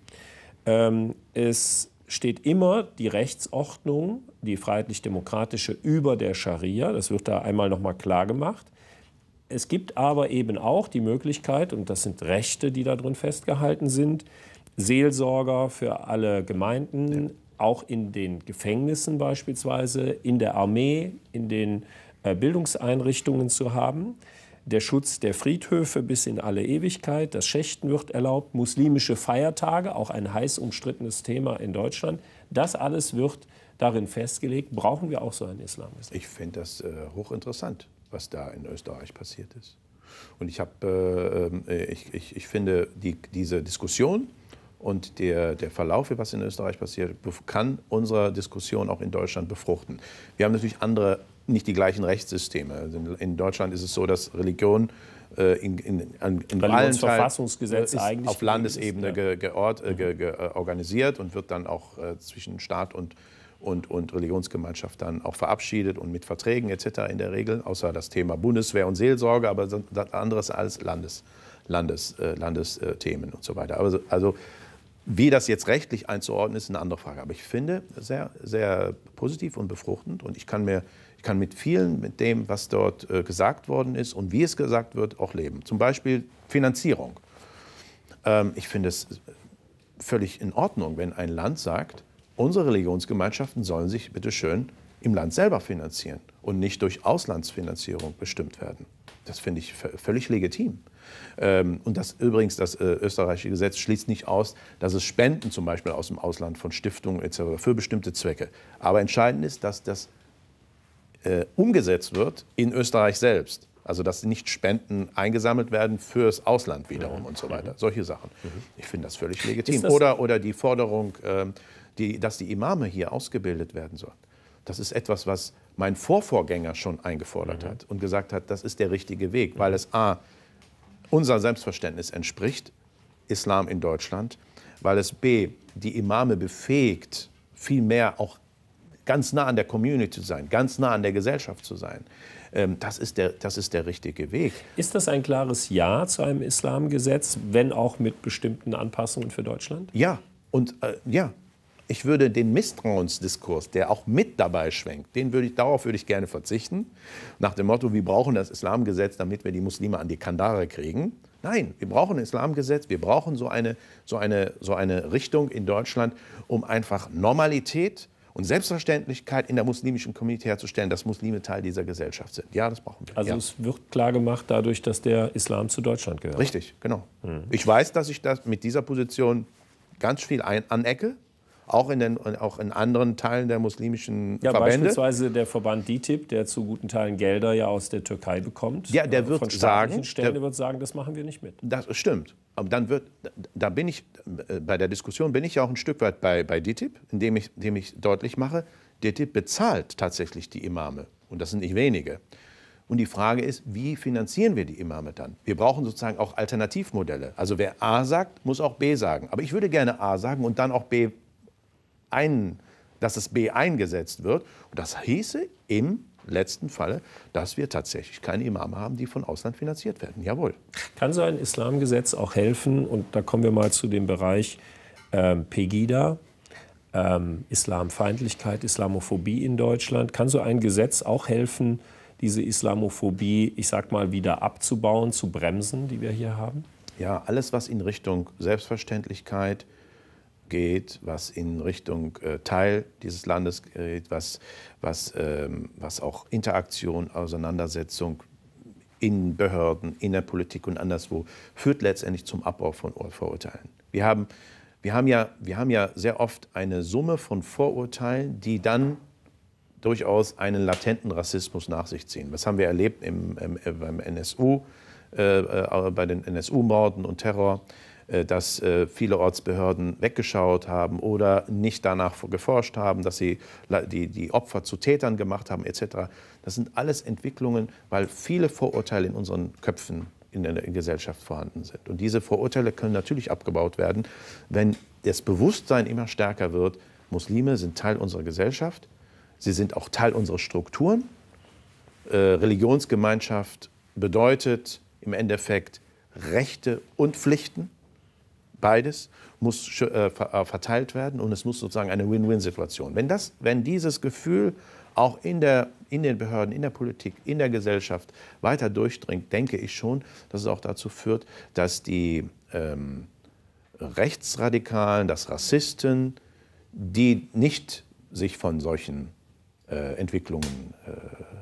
Es steht immer die Rechtsordnung, die freiheitlich-demokratische, über der Scharia. Das wird da einmal noch mal klar gemacht. Es gibt aber eben auch die Möglichkeit, und das sind Rechte, die da drin festgehalten sind, Seelsorger für alle Gemeinden, ja. Auch in den Gefängnissen beispielsweise, in der Armee, in den äh, Bildungseinrichtungen zu haben. Der Schutz der Friedhöfe bis in alle Ewigkeit, das Schächten wird erlaubt, muslimische Feiertage, auch ein heiß umstrittenes Thema in Deutschland. Das alles wird darin festgelegt. Brauchen wir auch so einen Islamgesetz? Ich finde das äh, hochinteressant, was da in Österreich passiert ist. Und ich, hab, äh, ich, ich, ich finde die, diese Diskussion und der, der Verlauf, was in Österreich passiert, kann unsere Diskussion auch in Deutschland befruchten. Wir haben natürlich andere, nicht die gleichen Rechtssysteme. Also in Deutschland ist es so, dass Religion äh, in, in, in, in allen Verfassungsgesetz Teilen eigentlich auf Landesebene ist, ja. ge, geort, äh, ge, ge, organisiert und wird dann auch äh, zwischen Staat und, und, und Religionsgemeinschaft dann auch verabschiedet und mit Verträgen et cetera in der Regel, außer das Thema Bundeswehr und Seelsorge, aber das andere ist alles Landes, Landes, äh, Landesthemen und so weiter. Also, also wie das jetzt rechtlich einzuordnen ist, eine andere Frage. Aber ich finde sehr, sehr positiv und befruchtend. Und ich kann, mir, ich kann mit vielen, mit dem, was dort äh, gesagt worden ist und wie es gesagt wird, auch leben. Zum Beispiel Finanzierung. Ähm, ich finde es völlig in Ordnung, wenn ein Land sagt, unsere Religionsgemeinschaften sollen sich bitte schön im Land selber finanzieren und nicht durch Auslandsfinanzierung bestimmt werden. Das finde ich völlig legitim. Und das übrigens, das österreichische Gesetz schließt nicht aus, dass es Spenden zum Beispiel aus dem Ausland von Stiftungen et cetera für bestimmte Zwecke. Aber entscheidend ist, dass das äh, umgesetzt wird in Österreich selbst. Also dass nicht Spenden eingesammelt werden fürs Ausland wiederum mhm. und so weiter. Solche Sachen. Mhm. Ich finde das völlig legitim. Das oder, oder die Forderung, äh, die, dass die Imame hier ausgebildet werden sollen. Das ist etwas, was mein Vorvorgänger schon eingefordert mhm. hat und gesagt hat, das ist der richtige Weg, weil es a. unser Selbstverständnis entspricht, Islam in Deutschland, weil es b. die Imame befähigt, viel mehr auch ganz nah an der Community zu sein, ganz nah an der Gesellschaft zu sein. Das ist der, das ist der richtige Weg. Ist das ein klares Ja zu einem Islamgesetz, wenn auch mit bestimmten Anpassungen für Deutschland? Ja, und äh, ja. ich würde den Misstrauensdiskurs, der auch mit dabei schwenkt, den würde ich, darauf würde ich gerne verzichten. Nach dem Motto, wir brauchen das Islamgesetz, damit wir die Muslime an die Kandare kriegen. Nein, wir brauchen ein Islamgesetz, wir brauchen so eine, so eine, so eine Richtung in Deutschland, um einfach Normalität und Selbstverständlichkeit in der muslimischen Community herzustellen, dass Muslime Teil dieser Gesellschaft sind. Ja, das brauchen wir. Also ja. es wird klar gemacht dadurch, dass der Islam zu Deutschland gehört. Richtig, genau. Hm. Ich weiß, dass ich das mit dieser Position ganz viel ein anecke, auch in, den, auch in anderen Teilen der muslimischen ja, Verbände. Beispielsweise der Verband D I T I B, der zu guten Teilen Gelder ja aus der Türkei bekommt. Ja, der wird von staatlichen sagen, Stellen, der, der wird sagen, das machen wir nicht mit. Das stimmt. Aber dann wird, da bin ich, bei der Diskussion bin ich ja auch ein Stück weit bei, bei D I T I B, indem ich, indem ich deutlich mache, D I T I B bezahlt tatsächlich die Imame. Und das sind nicht wenige. Und die Frage ist, wie finanzieren wir die Imame dann? Wir brauchen sozusagen auch Alternativmodelle. Also wer A sagt, muss auch B sagen. Aber ich würde gerne A sagen und dann auch B ein, dass es B eingesetzt wird. Und das hieße im letzten Falle, dass wir tatsächlich keine Imame haben, die von Ausland finanziert werden. Jawohl. Kann so ein Islamgesetz auch helfen? Und da kommen wir mal zu dem Bereich ähm, Pegida, ähm, Islamfeindlichkeit, Islamophobie in Deutschland. Kann so ein Gesetz auch helfen, diese Islamophobie, ich sag mal, wieder abzubauen, zu bremsen, die wir hier haben? Ja, alles, was in Richtung Selbstverständlichkeit geht, was in Richtung äh, Teil dieses Landes geht, was, was, ähm, was auch Interaktion, Auseinandersetzung in Behörden, in der Politik und anderswo, führt letztendlich zum Abbau von Vorurteilen. Wir haben, wir haben ja, wir haben ja sehr oft eine Summe von Vorurteilen, die dann durchaus einen latenten Rassismus nach sich ziehen. Das haben wir erlebt im, im, beim N S U, äh, bei den N S U-Morden und Terror, dass äh, viele Ortsbehörden weggeschaut haben oder nicht danach geforscht haben, dass sie die, die Opfer zu Tätern gemacht haben et cetera. Das sind alles Entwicklungen, weil viele Vorurteile in unseren Köpfen in der Gesellschaft vorhanden sind. Und diese Vorurteile können natürlich abgebaut werden, wenn das Bewusstsein immer stärker wird, Muslime sind Teil unserer Gesellschaft, sie sind auch Teil unserer Strukturen. Äh, Religionsgemeinschaft bedeutet im Endeffekt Rechte und Pflichten. Beides muss äh, verteilt werden und es muss sozusagen eine Win-Win-Situation. Wenn, das, wenn dieses Gefühl auch in, der, in den Behörden, in der Politik, in der Gesellschaft weiter durchdringt, denke ich schon, dass es auch dazu führt, dass die ähm, Rechtsradikalen, dass Rassisten, die nicht sich von solchen äh, Entwicklungen äh,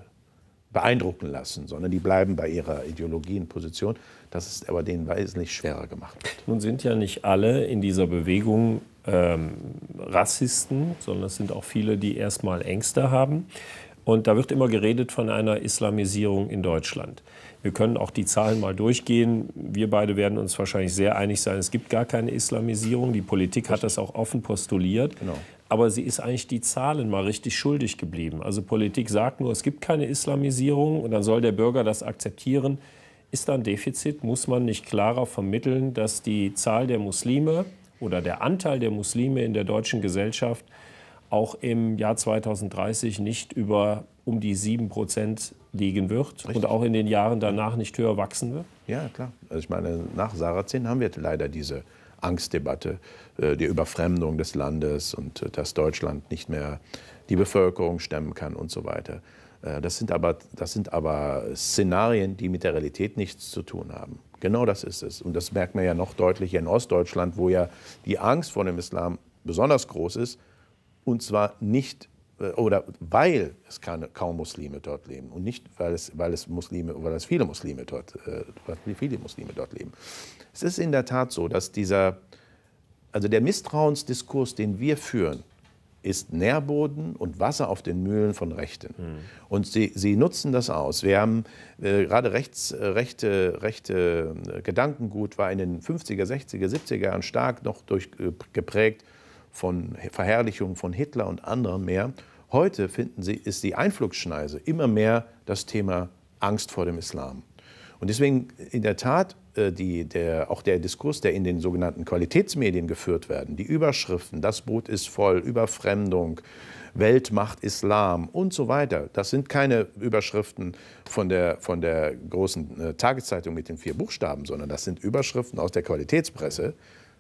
beeindrucken lassen, sondern die bleiben bei ihrer Ideologie und Position. Das ist aber denen wesentlich schwerer gemacht. Nun sind ja nicht alle in dieser Bewegung ähm, Rassisten, sondern es sind auch viele, die erstmal Ängste haben. Und da wird immer geredet von einer Islamisierung in Deutschland. Wir können auch die Zahlen mal durchgehen. Wir beide werden uns wahrscheinlich sehr einig sein, es gibt gar keine Islamisierung. Die Politik hat das auch offen postuliert. Genau. Aber sie ist eigentlich die Zahlen mal richtig schuldig geblieben. Also Politik sagt nur, es gibt keine Islamisierung und dann soll der Bürger das akzeptieren. Ist da ein Defizit? Muss man nicht klarer vermitteln, dass die Zahl der Muslime oder der Anteil der Muslime in der deutschen Gesellschaft auch im Jahr zweitausenddreißig nicht über um die sieben Prozent liegen wird Richtig. Und auch in den Jahren danach nicht höher wachsen wird? Ja, klar. Also ich meine, nach Sarrazin haben wir leider diese Angstdebatte, die Überfremdung des Landes und dass Deutschland nicht mehr die Bevölkerung stemmen kann und so weiter. Das sind aber, das sind aber Szenarien, die mit der Realität nichts zu tun haben. Genau das ist es. Und das merkt man ja noch deutlicher in Ostdeutschland, wo ja die Angst vor dem Islam besonders groß ist. Und zwar nicht, oder weil es keine, kaum Muslime dort leben und nicht, weil es, weil es, Muslime, weil es viele, Muslime dort, äh, viele Muslime dort leben. Es ist in der Tat so, dass dieser, also der Misstrauensdiskurs, den wir führen, ist Nährboden und Wasser auf den Mühlen von Rechten. Mhm. Und sie, sie nutzen das aus. Wir haben äh, gerade rechts, äh, rechte, rechte äh, Gedankengut war in den fünfziger, sechziger, siebziger Jahren stark noch durch, äh, geprägt von Verherrlichung von Hitler und anderen mehr. Heute finden sie, ist die Einflugsschneise immer mehr das Thema Angst vor dem Islam. Und deswegen in der Tat äh, die, der, auch der Diskurs, der in den sogenannten Qualitätsmedien geführt werden, die Überschriften, das Boot ist voll, Überfremdung, Weltmacht Islam und so weiter. Das sind keine Überschriften von der, von der großen äh, Tageszeitung mit den vier Buchstaben, sondern das sind Überschriften aus der Qualitätspresse,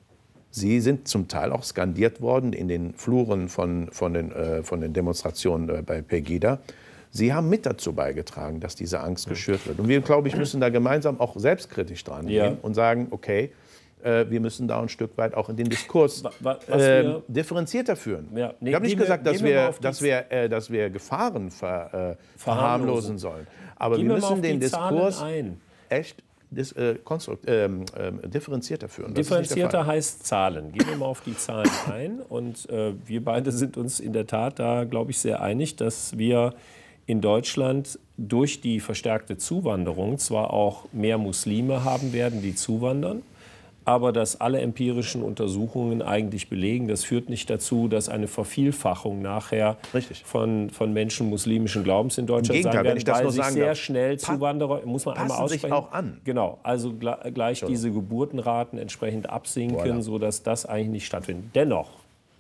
Sie sind zum Teil auch skandiert worden in den Fluren von, von, den, äh, von den Demonstrationen bei Pegida. Sie haben mit dazu beigetragen, dass diese Angst geschürt wird. Und wir, glaube ich, müssen da gemeinsam auch selbstkritisch dran gehen ja. und sagen, okay, äh, wir müssen da ein Stück weit auch in den Diskurs äh, differenzierter führen. Ja. Nee, ich habe nicht gesagt, dass wir, dass, wir, äh, dass wir Gefahren ver, äh, verharmlosen sollen. Aber wir müssen den Diskurs echt dis, äh, ähm, äh, differenzierter führen. Das differenzierter heißt Zahlen. Gehen wir mal auf die Zahlen ein. Und äh, wir beide sind uns in der Tat da, glaube ich, sehr einig, dass wir in Deutschland durch die verstärkte Zuwanderung zwar auch mehr Muslime haben werden, die zuwandern, aber dass alle empirischen Untersuchungen eigentlich belegen, das führt nicht dazu, dass eine Vervielfachung nachher von, von Menschen muslimischen Glaubens in Deutschland sein werden, weil sich sehr schnell Zuwanderer, muss man einmal aussprechen, sich auch an. Genau, also gleich diese Geburtenraten entsprechend absinken, sodass das eigentlich nicht stattfindet. Dennoch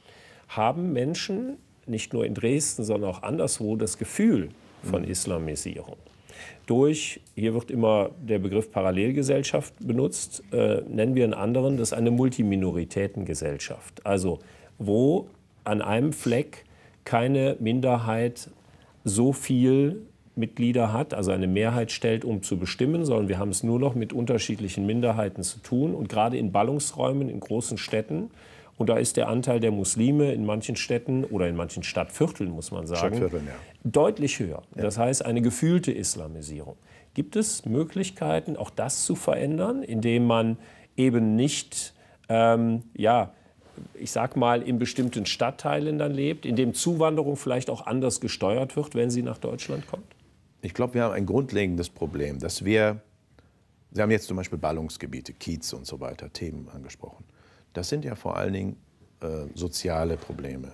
haben Menschen nicht nur in Dresden, sondern auch anderswo das Gefühl von Islamisierung. Durch, hier wird immer der Begriff Parallelgesellschaft benutzt, äh, nennen wir einen anderen, das ist eine Multiminoritätengesellschaft. Also wo an einem Fleck keine Minderheit so viel Mitglieder hat, also eine Mehrheit stellt, um zu bestimmen, sondern wir haben es nur noch mit unterschiedlichen Minderheiten zu tun. Und gerade in Ballungsräumen, in großen Städten, und da ist der Anteil der Muslime in manchen Städten oder in manchen Stadtvierteln, muss man sagen, Stadtvierteln, ja. deutlich höher. Ja. Das heißt, eine gefühlte Islamisierung. Gibt es Möglichkeiten, auch das zu verändern, indem man eben nicht, ähm, ja, ich sag mal, in bestimmten Stadtteilen dann lebt, indem Zuwanderung vielleicht auch anders gesteuert wird, wenn sie nach Deutschland kommt? Ich glaube, wir haben ein grundlegendes Problem, dass wir, Sie haben jetzt zum Beispiel Ballungsgebiete, Kiez und so weiter, Themen angesprochen. Das sind ja vor allen Dingen äh, soziale Probleme,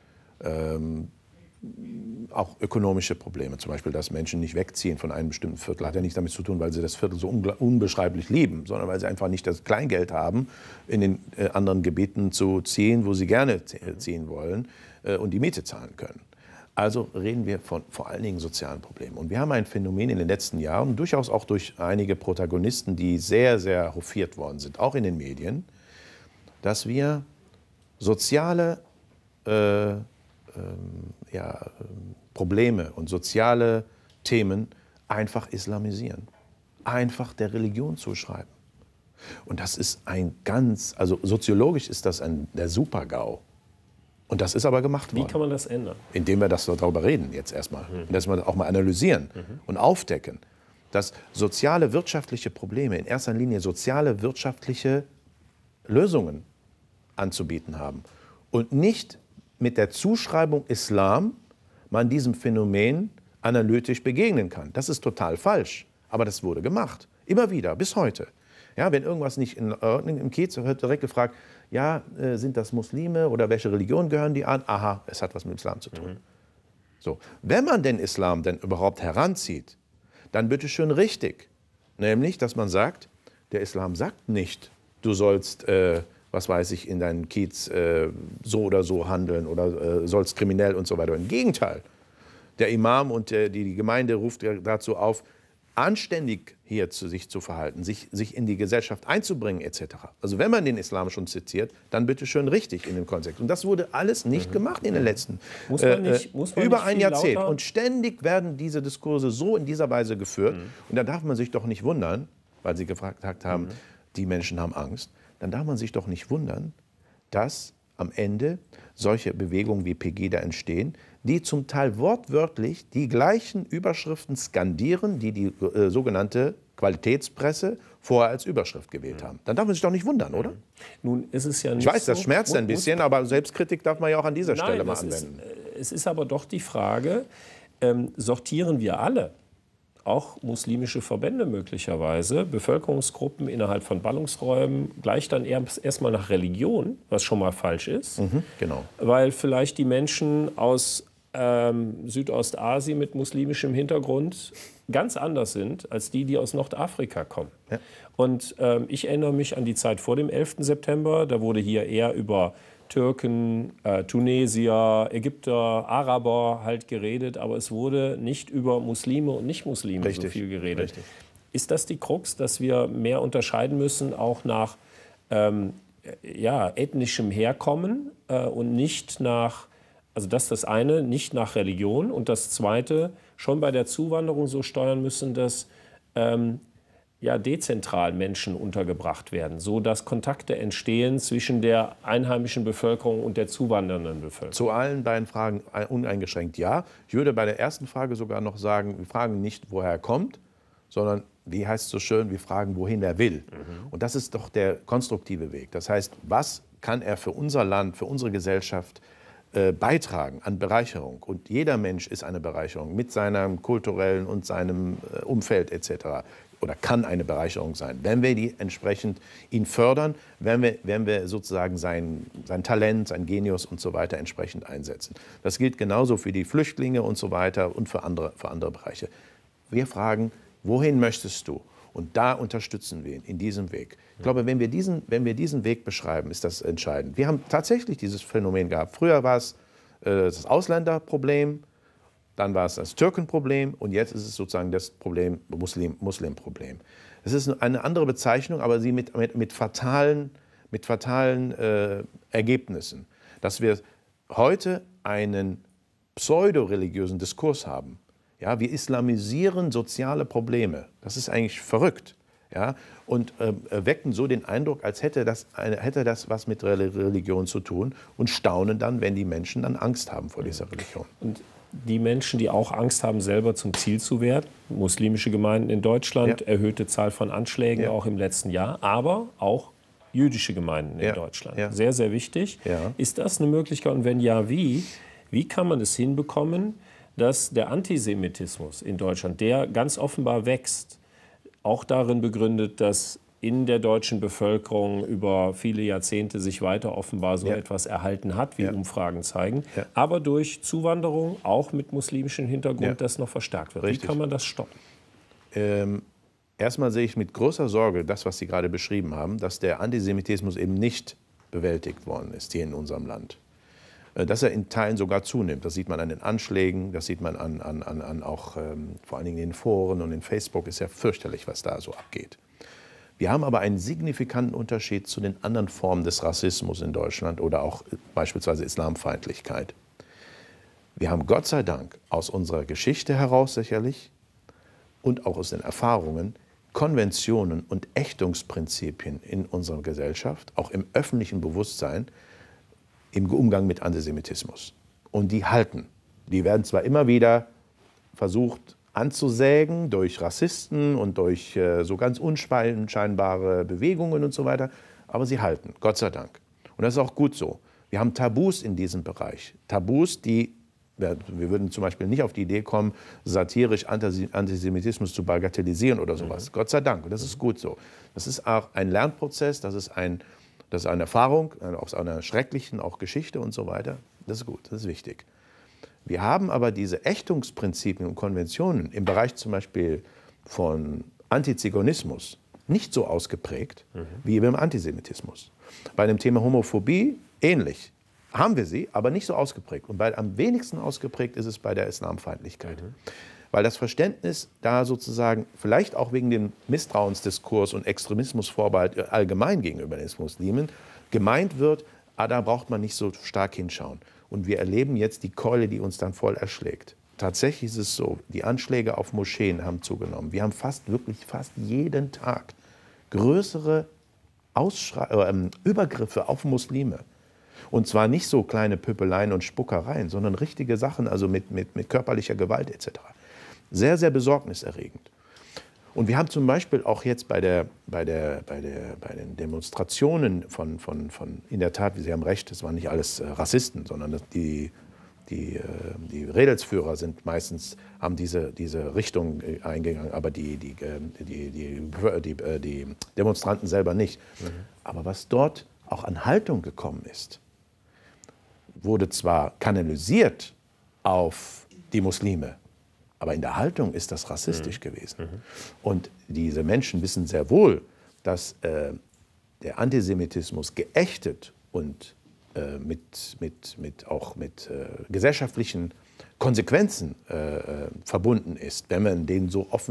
ähm, auch ökonomische Probleme. Zum Beispiel, dass Menschen nicht wegziehen von einem bestimmten Viertel, hat ja nichts damit zu tun, weil sie das Viertel so unbeschreiblich lieben, sondern weil sie einfach nicht das Kleingeld haben, in den äh, anderen Gebieten zu ziehen, wo sie gerne ziehen wollen äh, und die Miete zahlen können. Also reden wir von vor allen Dingen sozialen Problemen. Und wir haben ein Phänomen in den letzten Jahren, durchaus auch durch einige Protagonisten, die sehr, sehr hofiert worden sind, auch in den Medien, dass wir soziale äh, ähm, ja, Probleme und soziale Themen einfach islamisieren, einfach der Religion zuschreiben. Und das ist ein ganz, also soziologisch ist das ein, der Super-GAU. Und das ist aber gemacht worden. Wie kann man das ändern? Indem wir das darüber reden jetzt erstmal. Mhm. Und dass wir das auch mal analysieren mhm. und aufdecken, dass soziale, wirtschaftliche Probleme, in erster Linie soziale, wirtschaftliche Lösungen anzubieten haben. Und nicht mit der Zuschreibung Islam man diesem Phänomen analytisch begegnen kann. Das ist total falsch. Aber das wurde gemacht. Immer wieder, bis heute. Ja, wenn irgendwas nicht in Ordnung im Kiez, wird direkt gefragt, ja, äh, sind das Muslime oder welche Religion gehören die an? Aha, es hat was mit Islam zu tun. Mhm. So, wenn man den Islam denn überhaupt heranzieht, dann bitte schön richtig. Nämlich, dass man sagt, der Islam sagt nicht, du sollst, äh, was weiß ich, in deinem Kiez äh, so oder so handeln oder äh, sollst kriminell und so weiter. Im Gegenteil, der Imam und äh, die, die Gemeinde ruft dazu auf, anständig hier zu sich zu verhalten, sich, sich in die Gesellschaft einzubringen et cetera. Also wenn man den Islam schon zitiert, dann bitte schön richtig in dem Kontext. Und das wurde alles nicht mhm. gemacht in den letzten muss man nicht, äh, muss man über nicht ein Jahrzehnt. Lauter? Und ständig werden diese Diskurse so in dieser Weise geführt. Mhm. Und da darf man sich doch nicht wundern, weil Sie gefragt haben, mhm. die Menschen haben Angst, dann darf man sich doch nicht wundern, dass am Ende solche Bewegungen wie Pegida entstehen, die zum Teil wortwörtlich die gleichen Überschriften skandieren, die die äh, sogenannte Qualitätspresse vorher als Überschrift gewählt haben. Dann darf man sich doch nicht wundern, oder? Nun ist es ja nicht Ich weiß, das so, schmerzt ein bisschen, aber Selbstkritik darf man ja auch an dieser Nein, Stelle mal es anwenden. Ist, es ist aber doch die Frage, ähm, sortieren wir alle, auch muslimische Verbände möglicherweise, Bevölkerungsgruppen innerhalb von Ballungsräumen, gleich dann erstmal nach Religion, was schon mal falsch ist. Mhm, genau. Weil vielleicht die Menschen aus ähm, Südostasien mit muslimischem Hintergrund ganz anders sind als die, die aus Nordafrika kommen. Ja. Und ähm, ich erinnere mich an die Zeit vor dem elften September. Da wurde hier eher über Türken, äh, Tunesier, Ägypter, Araber halt geredet, aber es wurde nicht über Muslime und Nicht-Muslime so viel geredet. Richtig. Ist das die Krux, dass wir mehr unterscheiden müssen, auch nach ähm, ja, ethnischem Herkommen äh, und nicht nach, also das ist das eine, nicht nach Religion. Und das zweite, schon bei der Zuwanderung so steuern müssen, dass ähm, ja, dezentral Menschen untergebracht werden, so dass Kontakte entstehen zwischen der einheimischen Bevölkerung und der zuwandernden Bevölkerung. Zu allen beiden Fragen uneingeschränkt ja. Ich würde bei der ersten Frage sogar noch sagen, wir fragen nicht, woher er kommt, sondern, wie heißt es so schön, wir fragen, wohin er will. Mhm. Und das ist doch der konstruktive Weg. Das heißt, was kann er für unser Land, für unsere Gesellschaft äh, beitragen an Bereicherung? Und jeder Mensch ist eine Bereicherung mit seinem kulturellen und seinem äh, Umfeld et cetera. Oder kann eine Bereicherung sein, wenn wir die entsprechend ihn fördern, wenn wir, wenn wir sozusagen sein, sein Talent, sein Genius und so weiter entsprechend einsetzen. Das gilt genauso für die Flüchtlinge und so weiter und für andere, für andere Bereiche. Wir fragen, wohin möchtest du? Und da unterstützen wir ihn in diesem Weg. Ich glaube, wenn wir diesen, wenn wir diesen Weg beschreiben, ist das entscheidend. Wir haben tatsächlich dieses Phänomen gehabt. Früher war es äh, das Ausländerproblem. Dann war es das Türkenproblem und jetzt ist es sozusagen das Problem, Muslim, Muslimproblem. Es ist eine andere Bezeichnung, aber sie mit, mit, mit fatalen, mit fatalen äh, Ergebnissen. Dass wir heute einen pseudo-religiösen Diskurs haben. Ja, wir islamisieren soziale Probleme. Das ist eigentlich verrückt. Ja, und äh, wecken so den Eindruck, als hätte das, eine, hätte das was mit Religion zu tun und staunen dann, wenn die Menschen dann Angst haben vor dieser Religion. Und die Menschen, die auch Angst haben, selber zum Ziel zu werden, muslimische Gemeinden in Deutschland, ja. erhöhte Zahl von Anschlägen ja. auch im letzten Jahr, aber auch jüdische Gemeinden in ja. Deutschland. Ja. Sehr, sehr wichtig. Ja. Ist das eine Möglichkeit? Und wenn ja, wie? Wie kann man es hinbekommen, dass der Antisemitismus in Deutschland, der ganz offenbar wächst, auch darin begründet, dass in der deutschen Bevölkerung über viele Jahrzehnte sich weiter offenbar so ja. etwas erhalten hat, wie ja. Umfragen zeigen, ja. aber durch Zuwanderung, auch mit muslimischem Hintergrund, ja. das noch verstärkt wird. Richtig. Wie kann man das stoppen? Ähm, erstmal sehe ich mit großer Sorge das, was Sie gerade beschrieben haben, dass der Antisemitismus eben nicht bewältigt worden ist hier in unserem Land. Dass er in Teilen sogar zunimmt. Das sieht man an den Anschlägen, das sieht man an, an, an, an auch ähm, vor allen Dingen in den Foren und in Facebook. Ist ja fürchterlich, was da so abgeht. Wir haben aber einen signifikanten Unterschied zu den anderen Formen des Rassismus in Deutschland oder auch beispielsweise Islamfeindlichkeit. Wir haben Gott sei Dank aus unserer Geschichte heraus sicherlich und auch aus den Erfahrungen Konventionen und Ächtungsprinzipien in unserer Gesellschaft, auch im öffentlichen Bewusstsein, im Umgang mit Antisemitismus. Und die halten. Die werden zwar immer wieder versucht anzusägen durch Rassisten und durch äh, so ganz unscheinbare Bewegungen und so weiter, aber sie halten, Gott sei Dank. Und das ist auch gut so. Wir haben Tabus in diesem Bereich. Tabus, die, wir würden zum Beispiel nicht auf die Idee kommen, satirisch Antisemitismus zu bagatellisieren oder sowas. Mhm. Gott sei Dank. Und das ist gut so. Das ist auch ein Lernprozess, das ist, ein, das ist eine Erfahrung aus einer schrecklichen auch Geschichte und so weiter. Das ist gut, das ist wichtig. Wir haben aber diese Ächtungsprinzipien und Konventionen im Bereich zum Beispiel von Antiziganismus nicht so ausgeprägt mhm. wie beim Antisemitismus. Bei dem Thema Homophobie ähnlich. Haben wir sie, aber nicht so ausgeprägt. Und bei, am wenigsten ausgeprägt ist es bei der Islamfeindlichkeit. Mhm. Weil das Verständnis da sozusagen, vielleicht auch wegen dem Misstrauensdiskurs und Extremismusvorbehalt allgemein gegenüber den Muslimen, gemeint wird, ah, da braucht man nicht so stark hinschauen. Und wir erleben jetzt die Keule, die uns dann voll erschlägt. Tatsächlich ist es so, die Anschläge auf Moscheen haben zugenommen. Wir haben fast, wirklich fast jeden Tag größere Ausschrei- äh, Übergriffe auf Muslime. Und zwar nicht so kleine Pöpeleien und Spuckereien, sondern richtige Sachen, also mit, mit, mit körperlicher Gewalt et cetera. Sehr, sehr besorgniserregend. Und wir haben zum Beispiel auch jetzt bei, der, bei, der, bei, der, bei den Demonstrationen von, von, von, in der Tat, Sie haben recht, es waren nicht alles äh, Rassisten, sondern das, die, die, äh, die Rädelsführer sind meistens, haben diese, diese Richtung äh, eingegangen, aber die, die, die, die, die, die, äh, die Demonstranten selber nicht. Mhm. Aber was dort auch an Haltung gekommen ist, wurde zwar kanalisiert auf die Muslime, aber in der Haltung ist das rassistisch mhm. gewesen. Mhm. Und diese Menschen wissen sehr wohl, dass äh, der Antisemitismus geächtet und äh, mit, mit, mit, auch mit äh, gesellschaftlichen Konsequenzen äh, verbunden ist, wenn man den so offen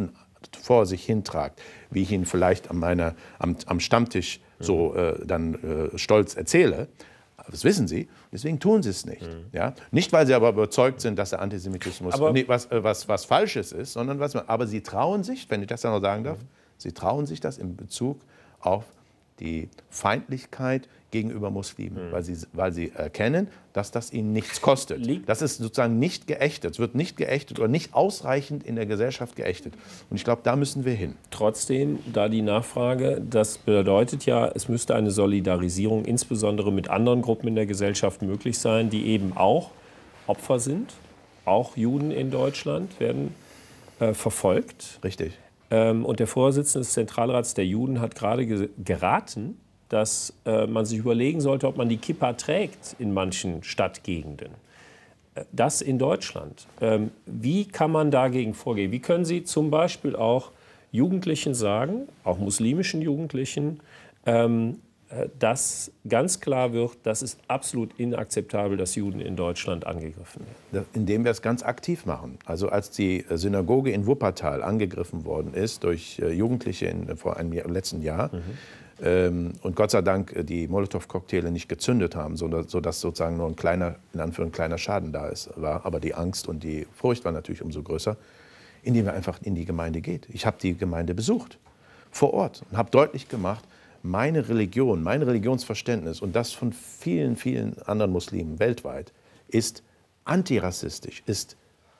vor sich hintragt, wie ich ihn vielleicht an meiner, am, am Stammtisch so äh, dann äh, stolz erzähle. Das wissen sie, deswegen tun sie es nicht. Mhm. Ja? Nicht, weil sie aber überzeugt sind, dass der Antisemitismus aber nee, was, äh, was, was Falsches ist, sondern was man, aber sie trauen sich, wenn ich das dann noch sagen darf, mhm. sie trauen sich das in Bezug auf die Feindlichkeit gegenüber Muslimen, mhm. weil, sie, weil sie erkennen, dass das ihnen nichts kostet. Liegt das ist sozusagen nicht geächtet, es wird nicht geächtet oder nicht ausreichend in der Gesellschaft geächtet. Und ich glaube, da müssen wir hin. Trotzdem, da die Nachfrage, das bedeutet ja, es müsste eine Solidarisierung insbesondere mit anderen Gruppen in der Gesellschaft möglich sein, die eben auch Opfer sind. Auch Juden in Deutschland werden äh, verfolgt. Richtig. Ähm, und der Vorsitzende des Zentralrats der Juden hat gerade ge geraten, dass äh, man sich überlegen sollte, ob man die Kippa trägt in manchen Stadtgegenden. Äh, das in Deutschland. Ähm, wie kann man dagegen vorgehen? Wie können Sie zum Beispiel auch Jugendlichen sagen, auch muslimischen Jugendlichen, ähm, äh, dass ganz klar wird, das ist absolut inakzeptabel, dass Juden in Deutschland angegriffen werden? Indem wir es ganz aktiv machen. Also als die Synagoge in Wuppertal angegriffen worden ist durch Jugendliche in, vor einem Jahr, letzten Jahr, mhm. ähm, und Gott sei Dank die Molotow-Cocktaile nicht gezündet haben, sodass, sodass sozusagen nur ein kleiner, in Anführungszeichen, kleiner Schaden da ist, war, aber die Angst und die Furcht war natürlich umso größer, indem er einfach in die Gemeinde geht. Ich habe die Gemeinde besucht, vor Ort, und habe deutlich gemacht, meine Religion, mein Religionsverständnis und das von vielen, vielen anderen Muslimen weltweit ist antirassistisch, ist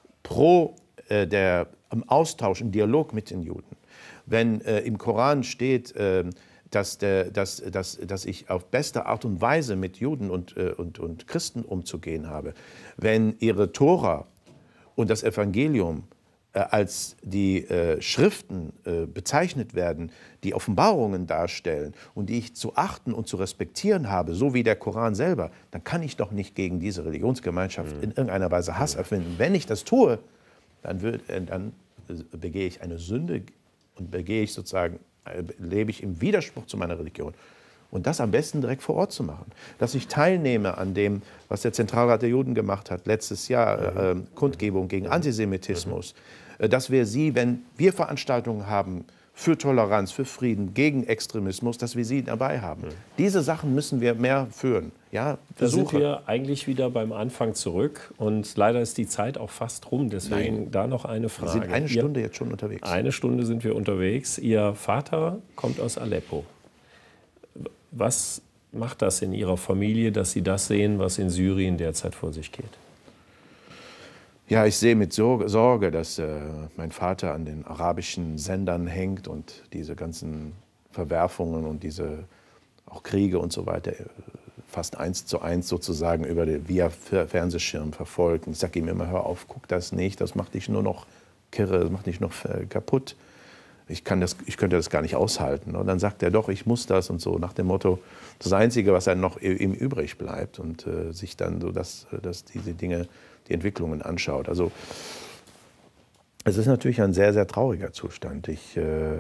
pro äh, der, im Austausch, im Dialog mit den Juden. Wenn äh, im Koran steht, äh, dass, der, dass, dass, dass ich auf beste Art und Weise mit Juden und, äh, und, und Christen umzugehen habe, wenn ihre Tora und das Evangelium als die äh, Schriften äh, bezeichnet werden, die Offenbarungen darstellen und die ich zu achten und zu respektieren habe, so wie der Koran selber, dann kann ich doch nicht gegen diese Religionsgemeinschaft mhm. in irgendeiner Weise Hass erfinden. Wenn ich das tue, dann, wird, äh, dann begehe ich eine Sünde und begehe ich sozusagen, äh, lebe ich im Widerspruch zu meiner Religion. Und das am besten direkt vor Ort zu machen. Dass ich teilnehme an dem, was der Zentralrat der Juden gemacht hat, letztes Jahr, äh, Kundgebung gegen Antisemitismus. Äh, dass wir sie, wenn wir Veranstaltungen haben für Toleranz, für Frieden, gegen Extremismus, dass wir sie dabei haben. Mhm. Diese Sachen müssen wir mehr führen. Ja, da sind wir eigentlich wieder beim Anfang zurück. Und leider ist die Zeit auch fast rum. Deswegen Nein. da noch eine Frage. Wir sind eine Stunde Ihr, jetzt schon unterwegs. Eine Stunde sind wir unterwegs. Ihr Vater kommt aus Aleppo. Was macht das in Ihrer Familie, dass Sie das sehen, was in Syrien derzeit vor sich geht? Ja, ich sehe mit Sorge, dass äh, mein Vater an den arabischen Sendern hängt und diese ganzen Verwerfungen und diese auch Kriege und so weiter fast eins zu eins sozusagen über den via Fernsehschirm verfolgt. Und ich sage ihm immer, hör auf, guck das nicht, das macht dich nur noch kirre, das macht dich noch kaputt. Ich, kann das, ich könnte das gar nicht aushalten. Und dann sagt er, doch, ich muss das und so, nach dem Motto, das Einzige, was dann noch ihm übrig bleibt und äh, sich dann so, dass, dass diese Dinge, die Entwicklungen anschaut. Also es ist natürlich ein sehr, sehr trauriger Zustand. Ich äh,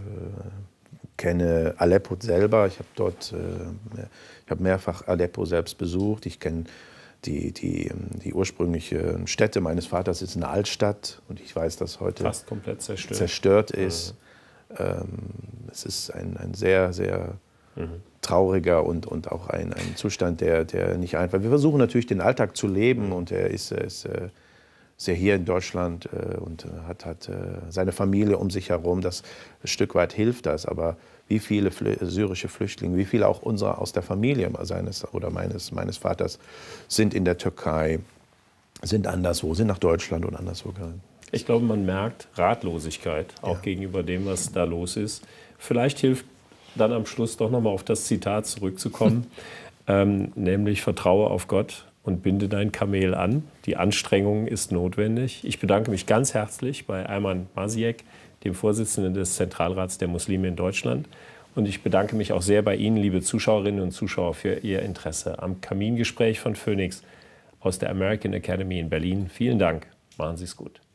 kenne Aleppo selber, ich habe dort, äh, ich habe mehrfach Aleppo selbst besucht, ich kenne Die, die, die ursprüngliche Stätte meines Vaters ist eine Altstadt und ich weiß, dass heute fast komplett zerstört, zerstört ist. Mhm. Ähm, es ist ein, ein sehr, sehr mhm. trauriger und, und auch ein, ein Zustand, der, der nicht einfach. Wir versuchen natürlich den Alltag zu leben mhm. und er ist, er ist, er ist ja hier in Deutschland äh, und hat, hat äh, seine Familie um sich herum. Das ein Stück weit hilft das, aber wie viele Flü syrische Flüchtlinge, wie viele auch unserer aus der Familie seines oder meines, meines Vaters sind in der Türkei, sind anderswo, sind nach Deutschland und anderswo gegangen. Ich glaube, man merkt Ratlosigkeit auch ja. gegenüber dem, was da los ist. Vielleicht hilft dann am Schluss doch noch mal auf das Zitat zurückzukommen, ähm, nämlich vertraue auf Gott und binde dein Kamel an. Die Anstrengung ist notwendig. Ich bedanke mich ganz herzlich bei Ayman Masiek, dem Vorsitzenden des Zentralrats der Muslime in Deutschland. Und ich bedanke mich auch sehr bei Ihnen, liebe Zuschauerinnen und Zuschauer, für Ihr Interesse am Kamingespräch von Phoenix aus der American Academy in Berlin. Vielen Dank. Machen Sie es gut.